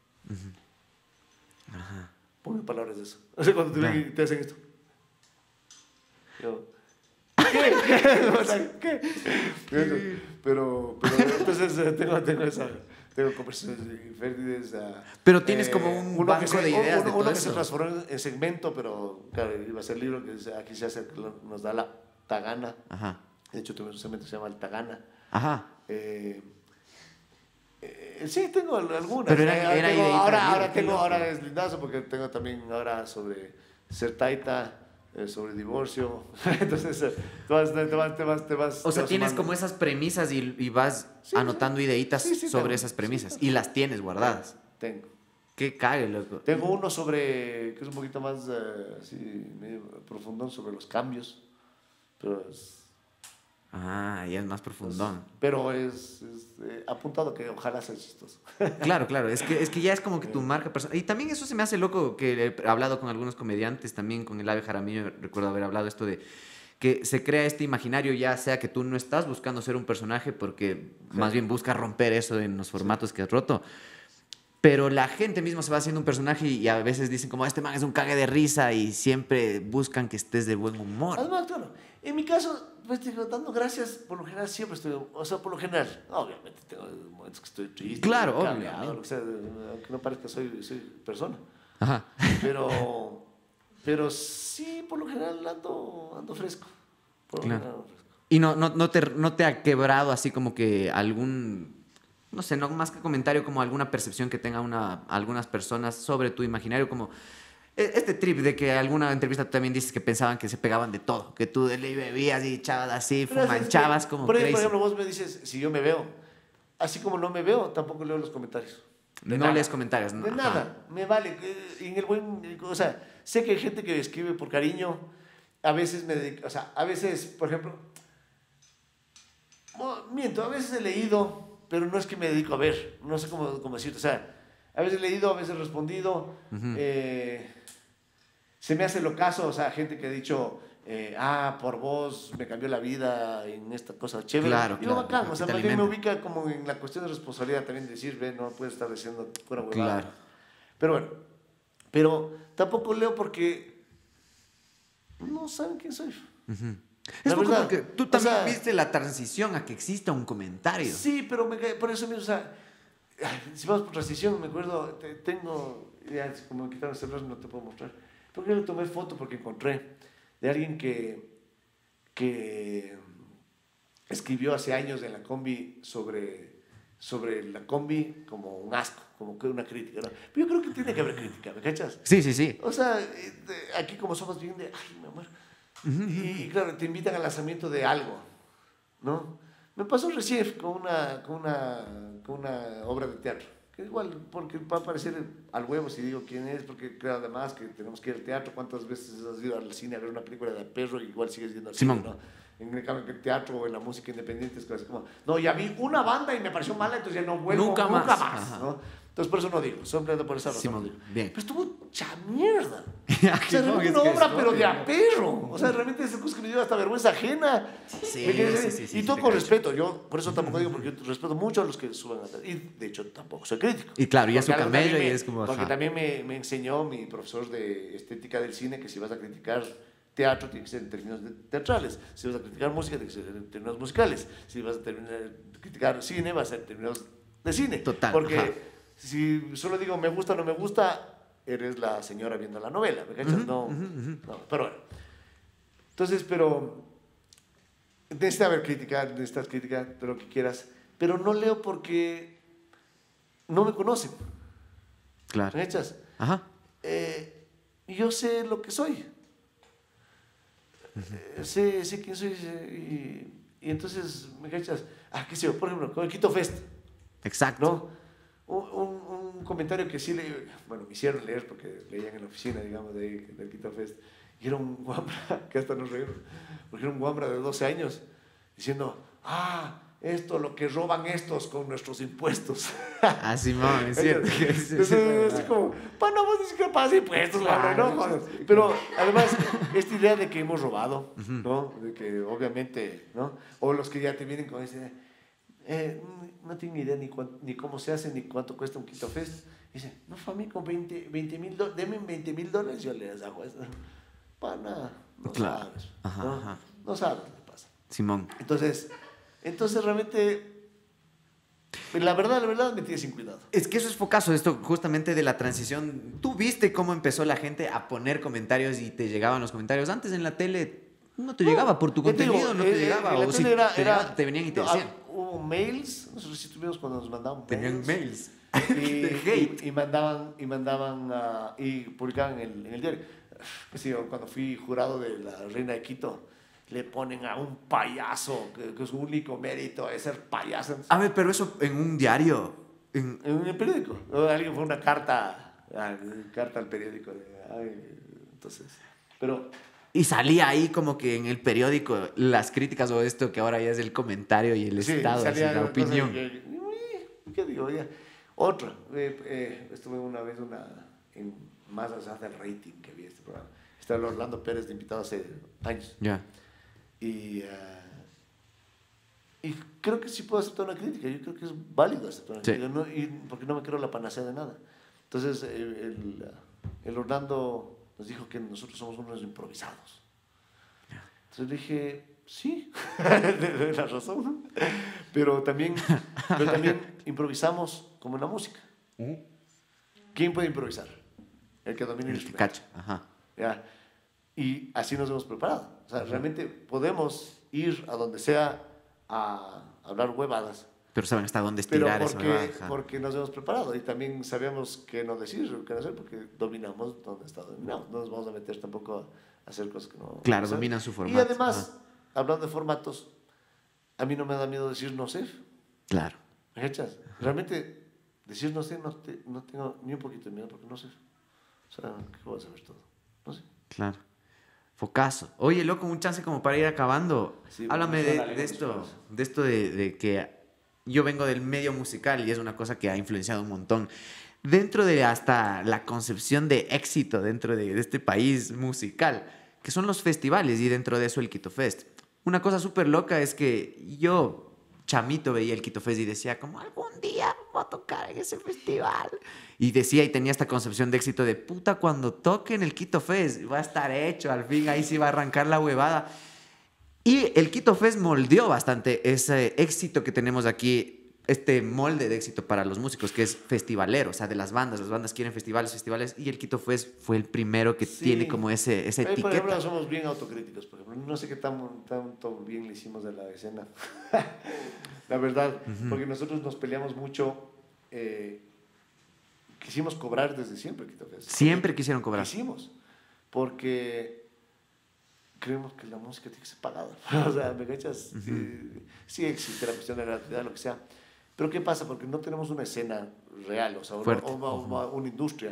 Ajá. Ponme palabras de eso. O sea, cuando te ven y te hacen esto. Yo, ¿qué? O sea, ¿qué? Pero entonces tengo conversaciones infértiles. Pero tienes como un uno banco de ideas de todo uno que se eso. transformó en segmento, pero claro, iba a ser libro que aquí se hace, nos da la Tagana. Aja. De hecho, tuvimos un segmento que se llama el Tagana. Ajá. Sí, tengo algunas. Pero era ahora es lindazo porque tengo también ahora sobre ser taita, sobre divorcio. Entonces, te vas. O sea, tienes sumando. como esas premisas y vas anotando ideitas Sí, sobre tengo. esas premisas. Sí, y las tienes guardadas. Tengo. Qué cague, loco. Tengo uno sobre, que es un poquito más así, medio profundo, sobre los cambios. Ya es más profundón. Pero es apuntado que ojalá sea chistoso. Claro, es que ya es como que tu marca personal. Y también eso se me hace loco, que he hablado con algunos comediantes, también con el Ave Jaramillo, recuerdo haber hablado esto de que se crea este imaginario, ya sea que tú no estás buscando ser un personaje, porque más bien buscas romper eso en los formatos que has roto. Pero la gente misma se va haciendo un personaje y a veces dicen como, este man es un cague de risa, y siempre buscan que estés de buen humor. Además, claro, en mi caso, pues digo, dando gracias, por lo general siempre estoy, o sea, por lo general, obviamente tengo momentos que estoy triste, Claro, cabreado, obviamente. lo que sea, aunque no parezca soy persona. Ajá. Pero Pero sí, por lo general ando fresco. Por lo Claro. general ando fresco. ¿Y no te ha quebrado así como que algún, no sé, no más que comentario, como alguna percepción que tenga algunas personas sobre tu imaginario, como este trip de que alguna entrevista tú también dices que pensaban que se pegaban de todo, que tú de ley bebías y echabas así, Pero es que, fumanchabas como por crazy? ejemplo, vos me dices si yo me veo. Así como no me veo, tampoco leo los comentarios. De No nada. lees comentarios, ¿no? De Ajá. nada, me vale. En el buen, o sea, sé que hay gente que escribe por cariño. A veces o sea, a veces, por ejemplo, miento, a veces he leído, pero no es que me dedico a ver. No sé cómo decirte. O sea, a veces he leído, a veces he respondido. Se me hace lo caso, o sea, gente que ha dicho, por vos me cambió la vida en esta cosa chévere. Claro, Digo, claro, bacán, o sea, te más bien me alimenta. ubica como en la cuestión de responsabilidad también, decir, ve, no puedes estar diciendo pura huevada. Claro. Pero bueno, pero tampoco leo porque no saben quién soy. Es La poco verdad, porque tú o también sea, viste la transición a que exista un comentario. Sí, pero por eso mismo, o sea, si vamos por transición, me acuerdo, tengo, ya como me quitaron el celular, no te puedo mostrar. Porque le tomé foto porque encontré de alguien que escribió hace años en la combi sobre la combi como un asco, como que una crítica, ¿no? Pero yo creo que tiene que haber crítica, ¿me cachas? Sí, sí, sí. O sea, aquí como somos bien de, ay, mi amor. Y claro, te invitan al lanzamiento de algo, ¿no? Me pasó recién con una obra de teatro, que igual, porque va a parecer al huevo si digo quién es, porque creo además que tenemos que ir al teatro. ¿Cuántas veces has ido al cine a ver una película de perro y igual sigues yendo al Simón. cine, ¿no? En el cambio, en el teatro o en la música independiente es cosas como, no, ya vi una banda y me pareció mala, entonces ya no vuelvo Nunca nunca más. más, Ajá. ¿no? Entonces por eso no digo, simplemente por esa razón. Simón, no digo. bien. Pero estuvo mucha mierda. Ya, O sea, no, realmente es una que obra, es pero de obvio, a perro. O sea, realmente es cosa que me dio hasta vergüenza ajena. Sí, ¿Me entiendes? sí, sí, sí, y sí, todo te con cacho. respeto. Yo por eso tampoco digo, porque yo respeto mucho a los que suben a... Y de hecho tampoco soy crítico. Y claro, y es su Porque algo camello también y es como, Porque ajá. también me enseñó mi profesor de estética del cine que si vas a criticar teatro tiene que ser en términos teatrales. Si vas a criticar música tiene que ser en términos musicales. Si vas a criticar cine va a ser en términos de cine. Total, Porque ajá. si solo digo me gusta o no me gusta, eres la señora viendo la novela. ¿Me cachas? No, pero bueno. Entonces, pero necesita haber crítica, necesitas crítica de lo que quieras, pero no leo porque no me conocen. Claro. ¿Me echas? Ajá. Yo sé lo que soy. Sé quién soy y entonces, ¿me cachas? Qué sé yo, por ejemplo, con el Quito Fest, Exacto. ¿no? Un comentario que sí me hicieron leer porque leían en la oficina, digamos, del Quito Fest, y era un guambra, que hasta nos reímos, porque era un guambra de 12 años, diciendo, esto, lo que roban estos con nuestros impuestos. Ah, Simón, es cierto. Entonces, así como, no, vos ni siquiera pagas impuestos, guambra, ¿no? Joder. Pero además, esta idea de que hemos robado, ¿no? De que obviamente, ¿no? O los que ya te vienen con ese... no tienen ni idea ni cómo se hace, ni cuánto cuesta un Quito Fest. Dice, no, Fami, con $20,000, deme $20,000, yo les hago eso. Para nada, no Claro. sabes. Ajá, ¿no? ajá. No sabes lo que pasa. Simón. Entonces realmente, la verdad me tiene sin cuidado. Es que eso es focazo, esto justamente de la transición. ¿Tú viste cómo empezó la gente a poner comentarios y te llegaban los comentarios? Antes en la tele no te llegaba por tu Ya te digo, contenido, no te llegaba. en la O si tele te llegaba, te venían y te decían. Hubo mails, nosotros sí tuvimos cuando nos mandaban Tenían mails. de hate. y mandaban y publicaban en el diario. Qué sé yo, cuando fui jurado de la Reina de Quito, le ponen a un payaso que su único mérito es ser payaso. A ver, pero eso en un diario. En el periódico. Alguien fue una carta al periódico. Entonces, pero Y salía ahí como que en el periódico las críticas o esto que ahora ya es el comentario y el estado, así, salía la opinión. ¿Qué digo? Ya. Otra. Estuve una vez más allá del rating que vi este programa. Estaba el Orlando Pérez de invitado hace años. Ya. Y creo que sí puedo aceptar una crítica. Yo creo que es válido aceptar una Sí. crítica. Porque no me creo la panacea de nada. Entonces, el Orlando nos dijo que nosotros somos unos improvisados. Entonces dije, sí, de la razón. Pero también improvisamos como en la música. ¿Quién puede improvisar? El que domina el El que instrumento. cacha. Ajá. ¿ya? Y así nos hemos preparado. O sea, realmente podemos ir a donde sea a hablar huevadas, Pero saben hasta dónde pero estirar esa huevada. porque nos hemos preparado y también sabemos qué no decir, qué no hacer, porque dominamos donde está dominado. No nos vamos a meter tampoco a hacer cosas que no... Claro, no saben. dominan su formato. Y además, hablando de formatos, a mí no me da miedo decir no sé. Claro. ¿Me cachas? Realmente, decir no sé, no tengo ni un poquito de miedo porque no sé. O sea, ¿qué voy a saber todo? No sé. Claro. Focazo. Oye, loco, un chance como para ir acabando. Sí, Háblame bueno, de esto de que yo vengo del medio musical y es una cosa que ha influenciado un montón. Dentro de hasta la concepción de éxito dentro de este país musical, que son los festivales y dentro de eso el Quito Fest. Una cosa súper loca es que yo, chamito, veía el Quito Fest y decía como algún día voy a tocar en ese festival. Y decía y tenía esta concepción de éxito de puta, cuando toque en el Quito Fest va a estar hecho, al fin ahí sí va a arrancar la huevada. Y el Quito Fest moldeó bastante ese éxito que tenemos aquí, este molde de éxito para los músicos, que es festivalero, o sea, de las bandas quieren festivales, y el Quito Fest fue el primero que Sí. tiene como esa Ahí, por etiqueta. ejemplo, somos bien autocríticos. Por ejemplo, no sé qué tanto bien le hicimos de la escena. La verdad, porque nosotros nos peleamos mucho. Quisimos cobrar desde siempre, Quito Fest. Siempre quisieron cobrar. Quisimos, porque creemos que la música tiene que ser pagada. O sea, ¿me cachas? Sí existe la cuestión de la gratuidad, lo que sea. Pero ¿qué pasa? Porque no tenemos una escena real, o sea, Fuerte. una industria.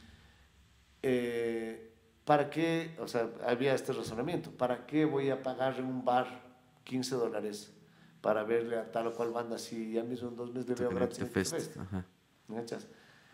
¿Para qué? O sea, había este razonamiento. ¿Para qué voy a pagar en un bar $15 para verle a tal o cual banda si ya mismo en 2 meses le veo gratis en el Quito Fest? ¿Me cachas?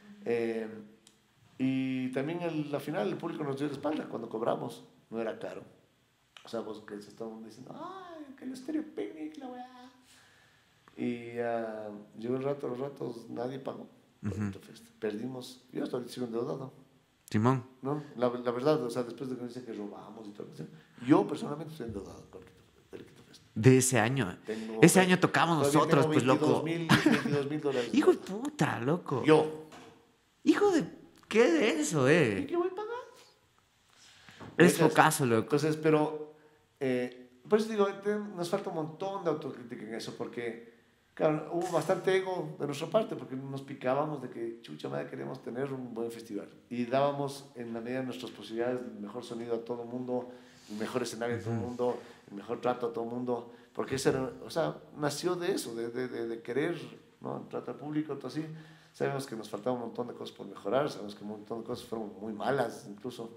Y también la final el público nos dio la espalda cuando cobramos, no era caro. O sea, vos que se estaban diciendo, ay, que el Stereo Picnic, la weá. Y llegó el rato, los ratos, nadie pagó por el Fest. Perdimos, yo estoy endeudado. Simón. ¿No? La verdad, o sea, después de que dicen que robamos y todo eso, yo personalmente estoy endeudado con el Quito Fest. De ese año. Ese año tocamos nosotros, pues, loco. $22,000. Hijo de puta, loco. Yo. Hijo de... ¿Qué de eso, ¿Y qué voy a pagar? Es focazo, loco. Entonces, pero... por eso digo, nos falta un montón de autocrítica en eso, porque, claro, hubo bastante ego de nuestra parte, porque nos picábamos de que, chucha madre, queremos tener un buen festival. Y dábamos, en la medida de nuestras posibilidades, el mejor sonido a todo el mundo, el mejor escenario a todo el mundo, el mejor trato a todo el mundo, porque eso era, o sea, nació de eso, de querer, ¿no? El trato al público, todo así. Sabemos que nos faltaba un montón de cosas por mejorar, sabemos que un montón de cosas fueron muy malas, incluso.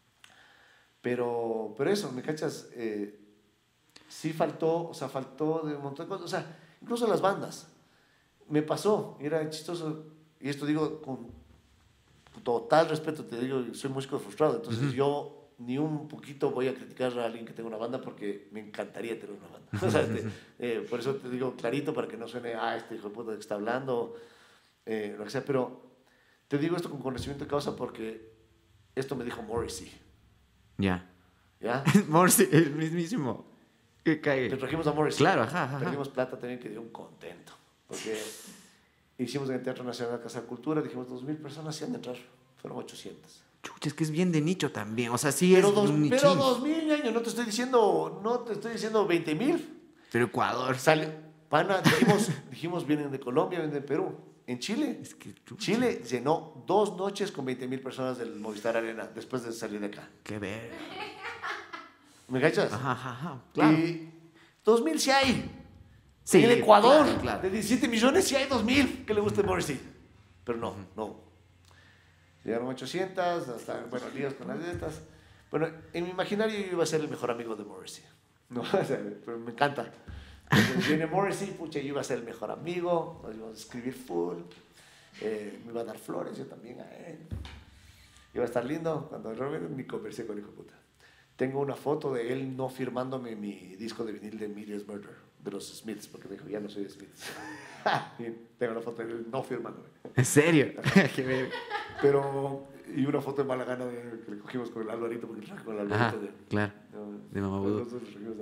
Pero eso, ¿me cachas? Sí faltó, o sea, faltó de un montón de cosas, o sea, incluso las bandas. Me pasó, era chistoso, y esto digo con total respeto, te digo, soy músico frustrado, entonces yo ni un poquito voy a criticar a alguien que tenga una banda porque me encantaría tener una banda. O sea, por eso te digo clarito para que no suene, este hijo de puta que está hablando, lo que sea, pero te digo esto con conocimiento de causa porque esto me dijo Morrissey. Ya. ¿Ya? Morrissey, el mismísimo. Que cae. Le trajimos a Morrissey. Claro, ajá. Trajimos plata también que dio un contento. Porque hicimos en el Teatro Nacional de Casa de Cultura, dijimos 2,000 personas se han de entrar. Fueron 800. Chucha, es que es bien de nicho también. O sea, sí Pero, es un nichín. pero 2,000 años, no te estoy diciendo 20,000. Pero Ecuador. Pana, dijimos vienen de Colombia, vienen de Perú. En Chile, Es que, chucha, Chile llenó 2 noches con 20,000 personas del Movistar Arena después de salir de acá. qué ver. ¿Me cachas? Ajá. Claro. Y 2,000 sí hay. Sí, en el Ecuador, claro. de 17 millones, sí hay 2,000 que le guste Morrissey. Pero no. Llegaron 800, hasta, bueno, líos con las de estas. Bueno, en mi imaginario yo iba a ser el mejor amigo de Morrissey. No, o sea, pero me encanta. Entonces viene Morrissey, pucha, yo iba a ser el mejor amigo, nos íbamos a escribir full, me iba a dar flores, yo también a él. Iba a estar lindo, cuando realmente ni conversé con el hijo de puta. Tengo una foto de él no firmándome mi disco de vinil de Media's Murder, de los Smiths, porque me dijo, ya no soy de Smiths. Y tengo una foto de él no firmándome. ¿En serio? Qué ver. Pero, y una foto de mala gana que le cogimos con el Alvarito, porque traje con el Ajá, Alvarito claro. De Mamá Vudú. Nosotros trajimos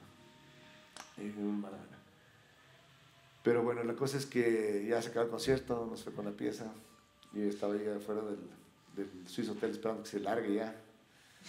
mala gana. Pero bueno, la cosa es que ya se acabó el concierto, nos fue con la pieza, y yo estaba ahí afuera del Swiss Hotel esperando que se largue ya.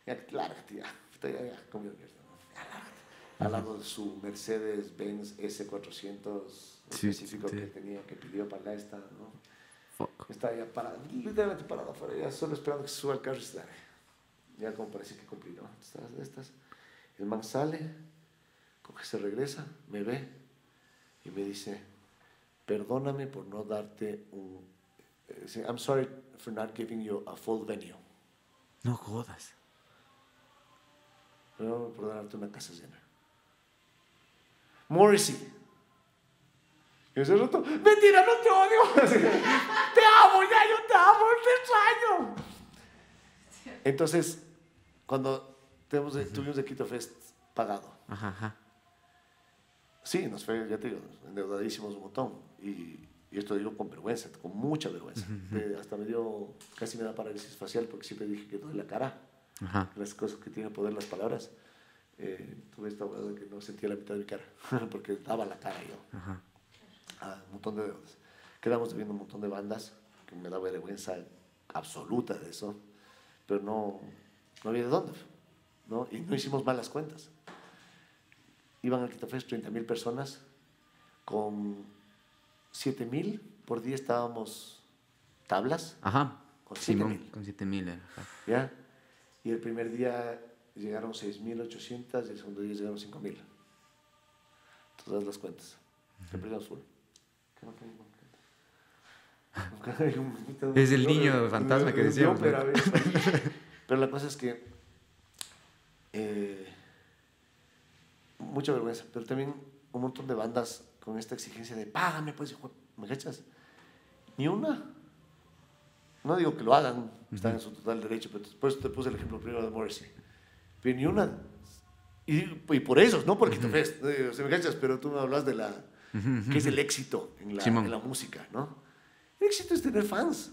Ya, lárgate, ya. Ya comió mierda, ¿no? Ya, lárgate. Al lado de su Mercedes-Benz S400 específico que tenía, que pidió para esta, ¿no? Fuck. Está ya parado, literalmente parado afuera, ya solo esperando que se suba al carro y se largue. Ya como parece que cumplí, ¿no? El man sale, coge, se regresa, me ve y me dice, perdóname por no darte I'm sorry for not giving you a full venue. No jodas. Perdóname por darte una casa llena. Morrissey. Y ese rato, mentira, no te odio. Te amo, ya, yo te amo, te extraño. Entonces, cuando tuvimos el Quito Fest pagado, Ajá, ajá. sí, nos fue, ya te digo, endeudadísimos un montón. Y esto digo con vergüenza, con mucha vergüenza. Hasta casi me da parálisis facial porque siempre dije que duele la cara. Ajá. Las cosas que tienen poder las palabras. Tuve esta hueá de que no sentía la mitad de mi cara porque daba la cara yo. Ajá. Un montón de deudas. Quedamos viendo un montón de bandas que me da vergüenza absoluta de eso, pero no había de dónde, ¿no? Y no hicimos malas cuentas. Iban al Quito Fest 30.000 personas, con 7.000 por día estábamos tablas. Ajá. Con 7.000. Simón, con 7.000. Ajá. ¿Ya? Y el primer día llegaron 6.800 y el segundo día llegaron 5.000. Todas las cuentas. Siempre íbamos full. Es el niño fantasma que decíamos. Pero la cosa es que mucha vergüenza, pero también un montón de bandas con esta exigencia de págame, pues, hijo, ¿me cachas? Ni una. No digo que lo hagan, están en su total derecho, pero después te puse el ejemplo primero de Morrissey. Pero ni una. Y por eso, no por Quito Fest, ¿me cachas? Pero tú me hablas de que es el éxito en la música, ¿no? El éxito es tener fans.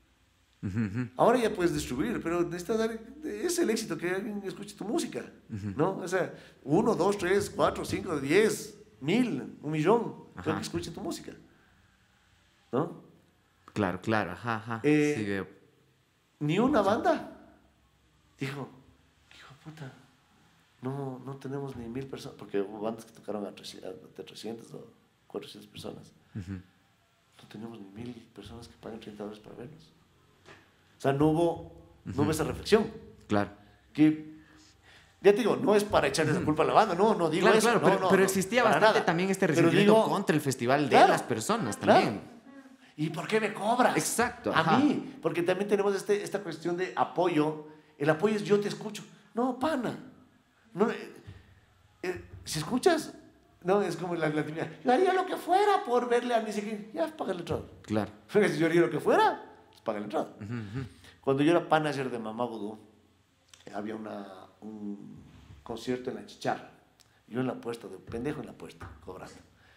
Ahora ya puedes distribuir, pero necesitas es el éxito que alguien escuche tu música, ¿no? O sea, 1, 2, 3, 4, 5, 10, 1.000, 1.000.000, que escuche tu música, ¿no? Claro, ajá, ajá. Sí, veo. Ni una banda dijo, hijo de puta, no tenemos ni 1.000 personas, porque hubo bandas que tocaron a 300 o 400 personas. No tenemos ni 1.000 personas que paguen $30 para vernos. O sea, no hubo esa reflexión. Claro. Que, ya te digo, no es para echarles la culpa a la banda, no digo claro, eso. Claro, pero existía bastante nada. también este resentimiento contra el festival de las personas también. Claro. ¿Y por qué me cobras? Exacto. A mí, porque también tenemos esta cuestión de apoyo. El apoyo es yo te escucho. No, pana. No, si escuchas, no, es como la típica. Yo haría lo que fuera por verle a mi seguir. Ya, paga la entrada. Claro. Si yo haría lo que fuera, pues paga la entrada. Cuando yo era manager de Mamá Vudú, había un concierto en la Chicharra. Yo en la puesta, de pendejo en la puesta, cobrando.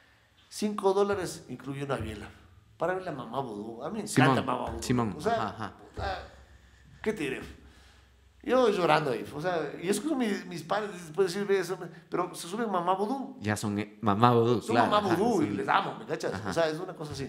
$5 incluye una biela. Para ver la Mamá Vudú. A mí me encanta Mamá Vudú. Simón. O sea, ¿qué te diré? Yo llorando ahí. O sea, y es que mis padres después de decir eso, pero se suben Mamá Vudú. Ya son Mamá Vudú, son claro. Mamá Vudú y sí. les amo, ¿me cachas? O sea, es una cosa así.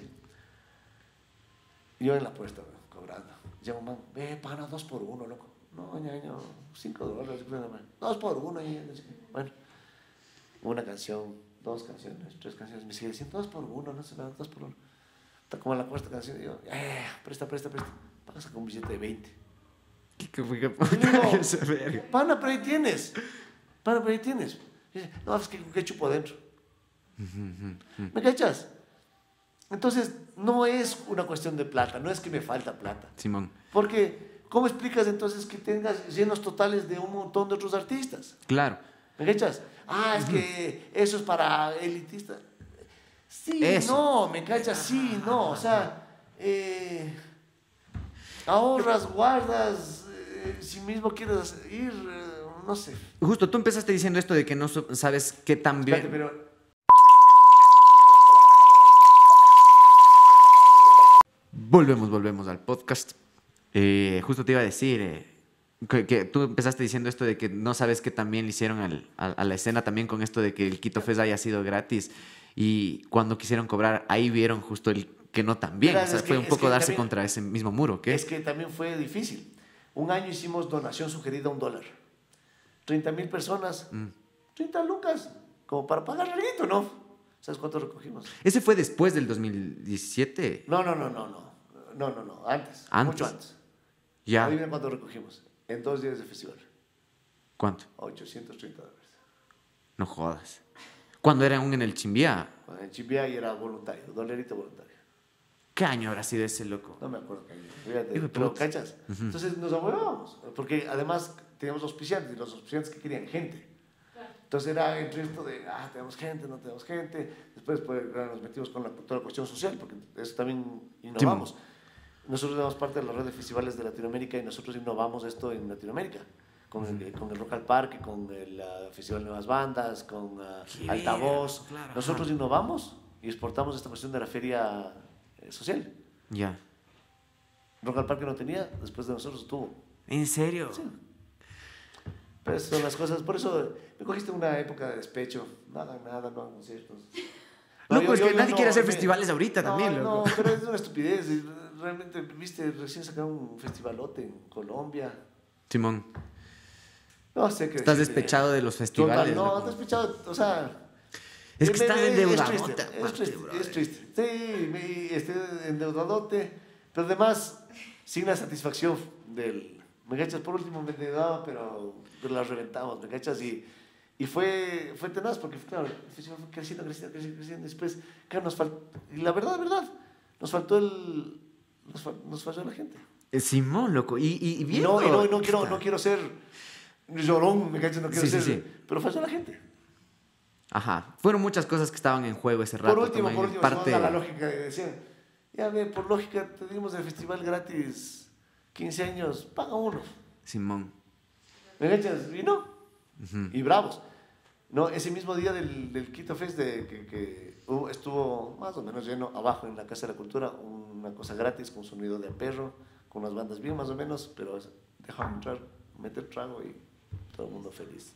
Yo en la puesta, cobrando. Llega un man, pana, 2 por 1, loco. No, ñaño, $5. 2 por 1. Bueno, una canción, 2 canciones, 3 canciones. Me sigue diciendo 2 por 1, no sé nada, 2 por 1. Está como en la cuarta canción. Y yo, presta. Pagas con un billete de 20. ¿Qué fue? Digo, pana, pero ahí tienes. Y dice, no, es que ¿qué chupo adentro? ¿Me cachas? Entonces, no es una cuestión de plata, no es que me falta plata. Simón. Porque, ¿cómo explicas entonces que tengas llenos totales de un montón de otros artistas? Claro. ¿Me cachas? Es que eso es para elitistas. Sí, eso. no, me cachas, sí, no. O sea, ahorras, guardas, si mismo quieres ir, no sé. Justo, tú empezaste diciendo esto de que no sabes qué tan bien... Espérate, pero... Volvemos al podcast. Justo te iba a decir que tú empezaste diciendo esto de que no sabes qué también le hicieron a la escena también con esto de que el Quito Fest haya sido gratis y cuando quisieron cobrar ahí vieron justo el que no tan bien. O sea, fue un poco darse contra ese mismo muro, ¿qué? Es que también fue difícil. Un año hicimos donación sugerida $1. 30,000 personas, 30 lucas, como para pagar algo, ¿no? ¿Sabes cuánto recogimos? ¿Ese fue después del 2017? No, antes, mucho antes. Ya. Adivina cuánto recogimos en 2 días de festival. ¿Cuánto? $830. No jodas. ¿Cuándo era aún en el Chimbía? Bueno, en Chimbía y era voluntario, $1 voluntario. ¿Qué año habrá sido ese loco? No me acuerdo qué año, fíjate, Hijo de pero puta. ¿cachas? Entonces nos ahuevábamos, porque además teníamos auspiciantes, y los auspiciantes que querían gente. Entonces era entre esto de, tenemos gente, no tenemos gente. Después pues, nos metimos con toda la cuestión social, porque eso también innovamos. Nosotros éramos parte de la red de festivales de Latinoamérica y nosotros innovamos esto en Latinoamérica. Con el Rock al Parque, con el Festival de Nuevas Bandas, con Altavoz. Claro, nosotros innovamos y exportamos esta cuestión de la feria social. Ya. Rock al Parque no tenía, después de nosotros tuvo. ¿En serio? Sí. Pero esas son las cosas. Por eso me cogiste una época de despecho. Nada, no hagan conciertos. Loco, es que nadie quiere hacer festivales ahorita también, loco. No, pero es una estupidez. Realmente, viste, recién sacaron un festivalote en Colombia. Simón, No sé qué estás decirte. despechado de los festivales. No, loco. despechado, o sea... Es que estás endeudado. Es triste. Sí, estoy endeudadote, pero además, sin la satisfacción del... ¿Me cachas? Por último me endeudaba, pero las reventamos, ¿me cachas? Y fue tenaz, porque claro, el festival fue creciendo. Después, claro, nos faltó... Y la verdad, nos faltó nos falló la gente. Simón, loco. Y bien. No quiero ser llorón, ¿me cachas? No quiero ser... Sí. Pero falló la gente. Ajá. Fueron muchas cosas que estaban en juego ese rato. Por último, parte... la lógica decían, ya ve, por lógica te dimos el festival gratis 15 años, paga uno. Simón. ¿Me cachas? Y no. Y bravos. No, ese mismo día del Quito Fest que estuvo más o menos lleno abajo en la Casa de la Cultura, una cosa gratis con sonido de perro, con unas bandas bien más o menos, pero dejaron entrar, meter trago y todo el mundo feliz.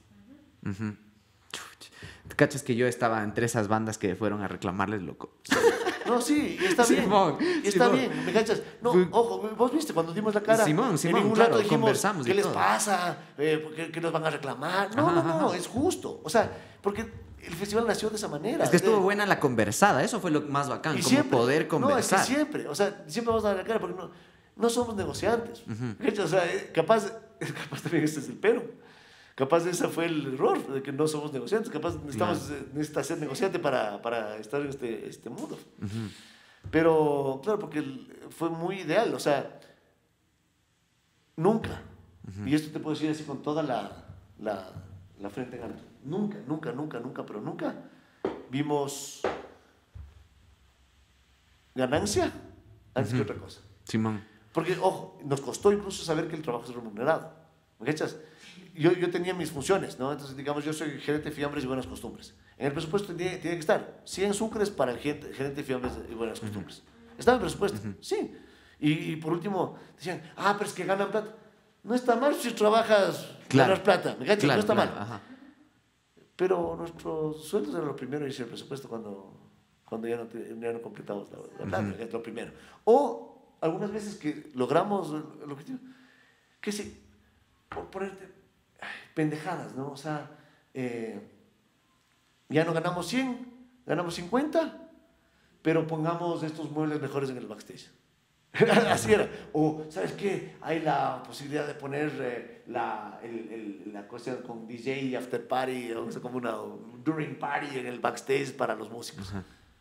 ¿Te cachas que yo estaba entre esas bandas que fueron a reclamarles, loco? No, sí, y está bien. Simón, y está Simón. bien, ¿me cachas? No, ojo, vos viste cuando dimos la cara. Simón, en ningún claro, rato dijimos, conversamos y ¿qué les todo. pasa? ¿Qué nos van a reclamar? No, Ajá. es justo. O sea, porque el festival nació de esa manera. Es que estuvo buena la conversada, eso fue lo más bacán, Y como siempre, poder conversar. No, es que siempre, o sea, siempre vamos a dar la cara porque no somos negociantes. ¿Me cachas? O sea, capaz también este es el pero. Capaz ese fue el error, de que no somos negociantes. Capaz necesita ser negociante para estar en este mundo. Pero, claro, porque fue muy ideal. O sea, nunca, y esto te puedo decir así con toda la frente en alto, nunca vimos ganancia antes que otra cosa. Simón. Porque, ojo, nos costó incluso saber que el trabajo es remunerado. ¿Me cachas? Yo tenía mis funciones, ¿no? Entonces, digamos, yo soy gerente de fiambres y buenas costumbres. En el presupuesto tiene que estar 100 sucres para el gerente de fiambres y buenas costumbres. ¿Estaba en el presupuesto? Sí. Y por último, decían, pero es que ganan plata. No está mal si trabajas, ganas plata, ¿me cachas? No está mal. Ajá. Pero nuestros sueldos eran lo primero y el presupuesto cuando ya no completamos la plata, es lo primero. O algunas veces que logramos el objetivo, que sí, por ponerte pendejadas, ¿no? O sea, ya no ganamos 100, ganamos 50, pero pongamos estos muebles mejores en el backstage. Así era. O, ¿sabes qué? Hay la posibilidad de poner la cuestión con DJ y after party, o sea, como una during party en el backstage para los músicos.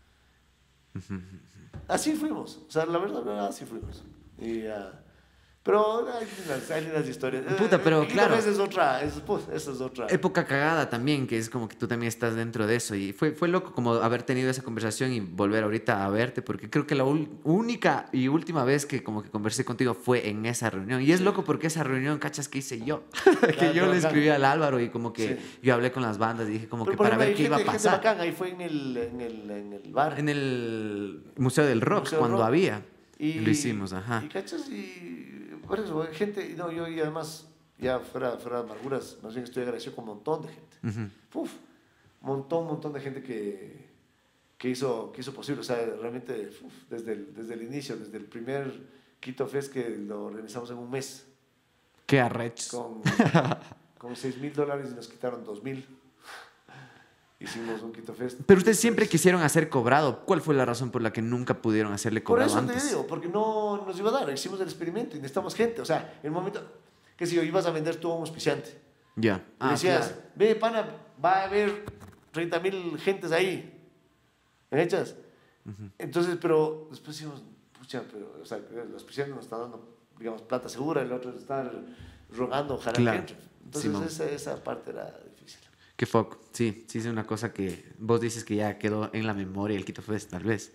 Así fuimos. O sea, la verdad, así fuimos. Pero hay lindas historias. Puta, pero claro. Esa es otra. Época cagada también, que es como que tú también estás dentro de eso. Y fue loco como haber tenido esa conversación y volver ahorita a verte, porque creo que la única y última vez que como que conversé contigo fue en esa reunión. Y es loco porque esa reunión, ¿cachas? Que hice yo. Que yo le escribí al Álvaro y como que yo hablé con las bandas y dije como que para ver qué iba a pasar. Bacán, ahí fue en el bar. En el Museo del Rock, cuando había. Y lo hicimos, ajá. Y cachas, y por eso, gente, no, yo y además, ya fuera de amarguras, más bien estoy agradecido con un montón de gente. Montón de gente que hizo posible, o sea, realmente desde el inicio, desde el primer Quito Fest que lo organizamos en un mes. Qué arrechos. Con $6,000 y nos quitaron 2,000. Hicimos un Quito Fest. Pero ustedes siempre quisieron hacer cobrado. ¿Cuál fue la razón por la que nunca pudieron hacerle Por cobrado eso antes? te digo, porque no nos iba a dar. Hicimos el experimento y necesitamos gente. O sea, el momento que si yo ibas a vender tú a un auspiciante. Ya. Y decías, Claro. ve, pana, va a haber 30,000 gentes ahí. ¿Me echas? Entonces, pero después decimos, pucha, pero, o sea, el auspiciante nos está dando, digamos, plata segura, el otro está rogando, ojalá Claro. que entre. Entonces, esa parte era difícil. Qué foco. Sí, sí es una cosa que vos dices que ya quedó en la memoria el Quito Fest, tal vez.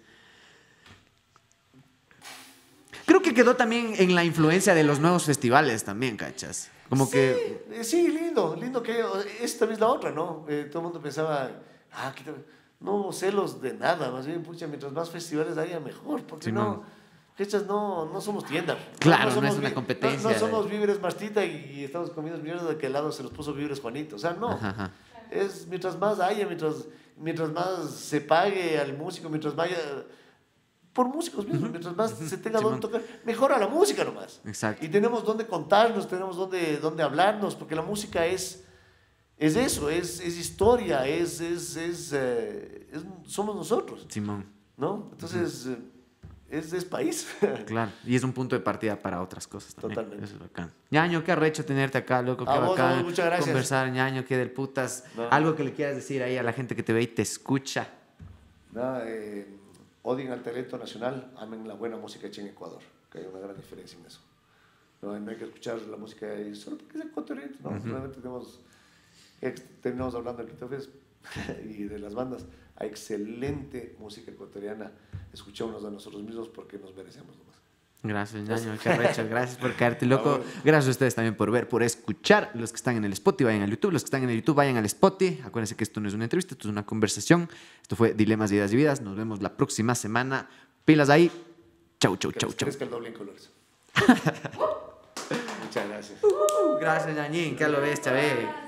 Creo que quedó también en la influencia de los nuevos festivales también, ¿cachas? Como que... Sí, lindo que esta también es la otra, ¿no? Todo el mundo pensaba, no celos de nada, más bien, pucha, mientras más festivales haya, mejor, porque Simón. no somos tienda. Claro, no somos es una competencia. No somos Víveres Martita y estamos comiendo mierda de que al lado se los puso Víveres Juanito, o sea, no. Ajá. Es mientras más haya, mientras más se pague al músico, mientras vaya... Por músicos mismos, mientras más se tenga Simón. donde tocar, mejora la música nomás. Exacto. Y tenemos donde contarnos, tenemos donde hablarnos, porque la música es eso, es historia, somos nosotros, Simón. ¿no? Entonces, es país. Claro, y es un punto de partida para otras cosas también. Totalmente. Eso es bacán. Ñaño, qué arrecho tenerte acá, loco, qué A vos, bacán. muchas gracias. Conversar, Ñaño, qué del putas. No. Algo que le quieras decir ahí a la gente que te ve y te escucha. Nada, odien al talento nacional, amen la buena música hecha en Ecuador, que hay una gran diferencia en eso. No hay que escuchar la música ahí solo porque es ecuatoriano, ¿no? Realmente terminamos hablando del Quito Fest y de las bandas. Hay excelente música ecuatoriana. Escuchémonos a nosotros mismos porque nos merecemos nomás. Gracias, Ñaño, qué arrecho. Gracias por caerte, loco. Ahora. Gracias a ustedes también por ver, por escuchar. Los que están en el Spotify, vayan al YouTube. Los que están en el YouTube, vayan al Spotify. Acuérdense que esto no es una entrevista, esto es una conversación. Esto fue Dilemas, Vidas y Vidas. Nos vemos la próxima semana. Pilas ahí. Chau, chau, Que chau, les chau. crezca el doble en colores. Muchas gracias. Gracias, Ñañín. Que lo ves, chavé.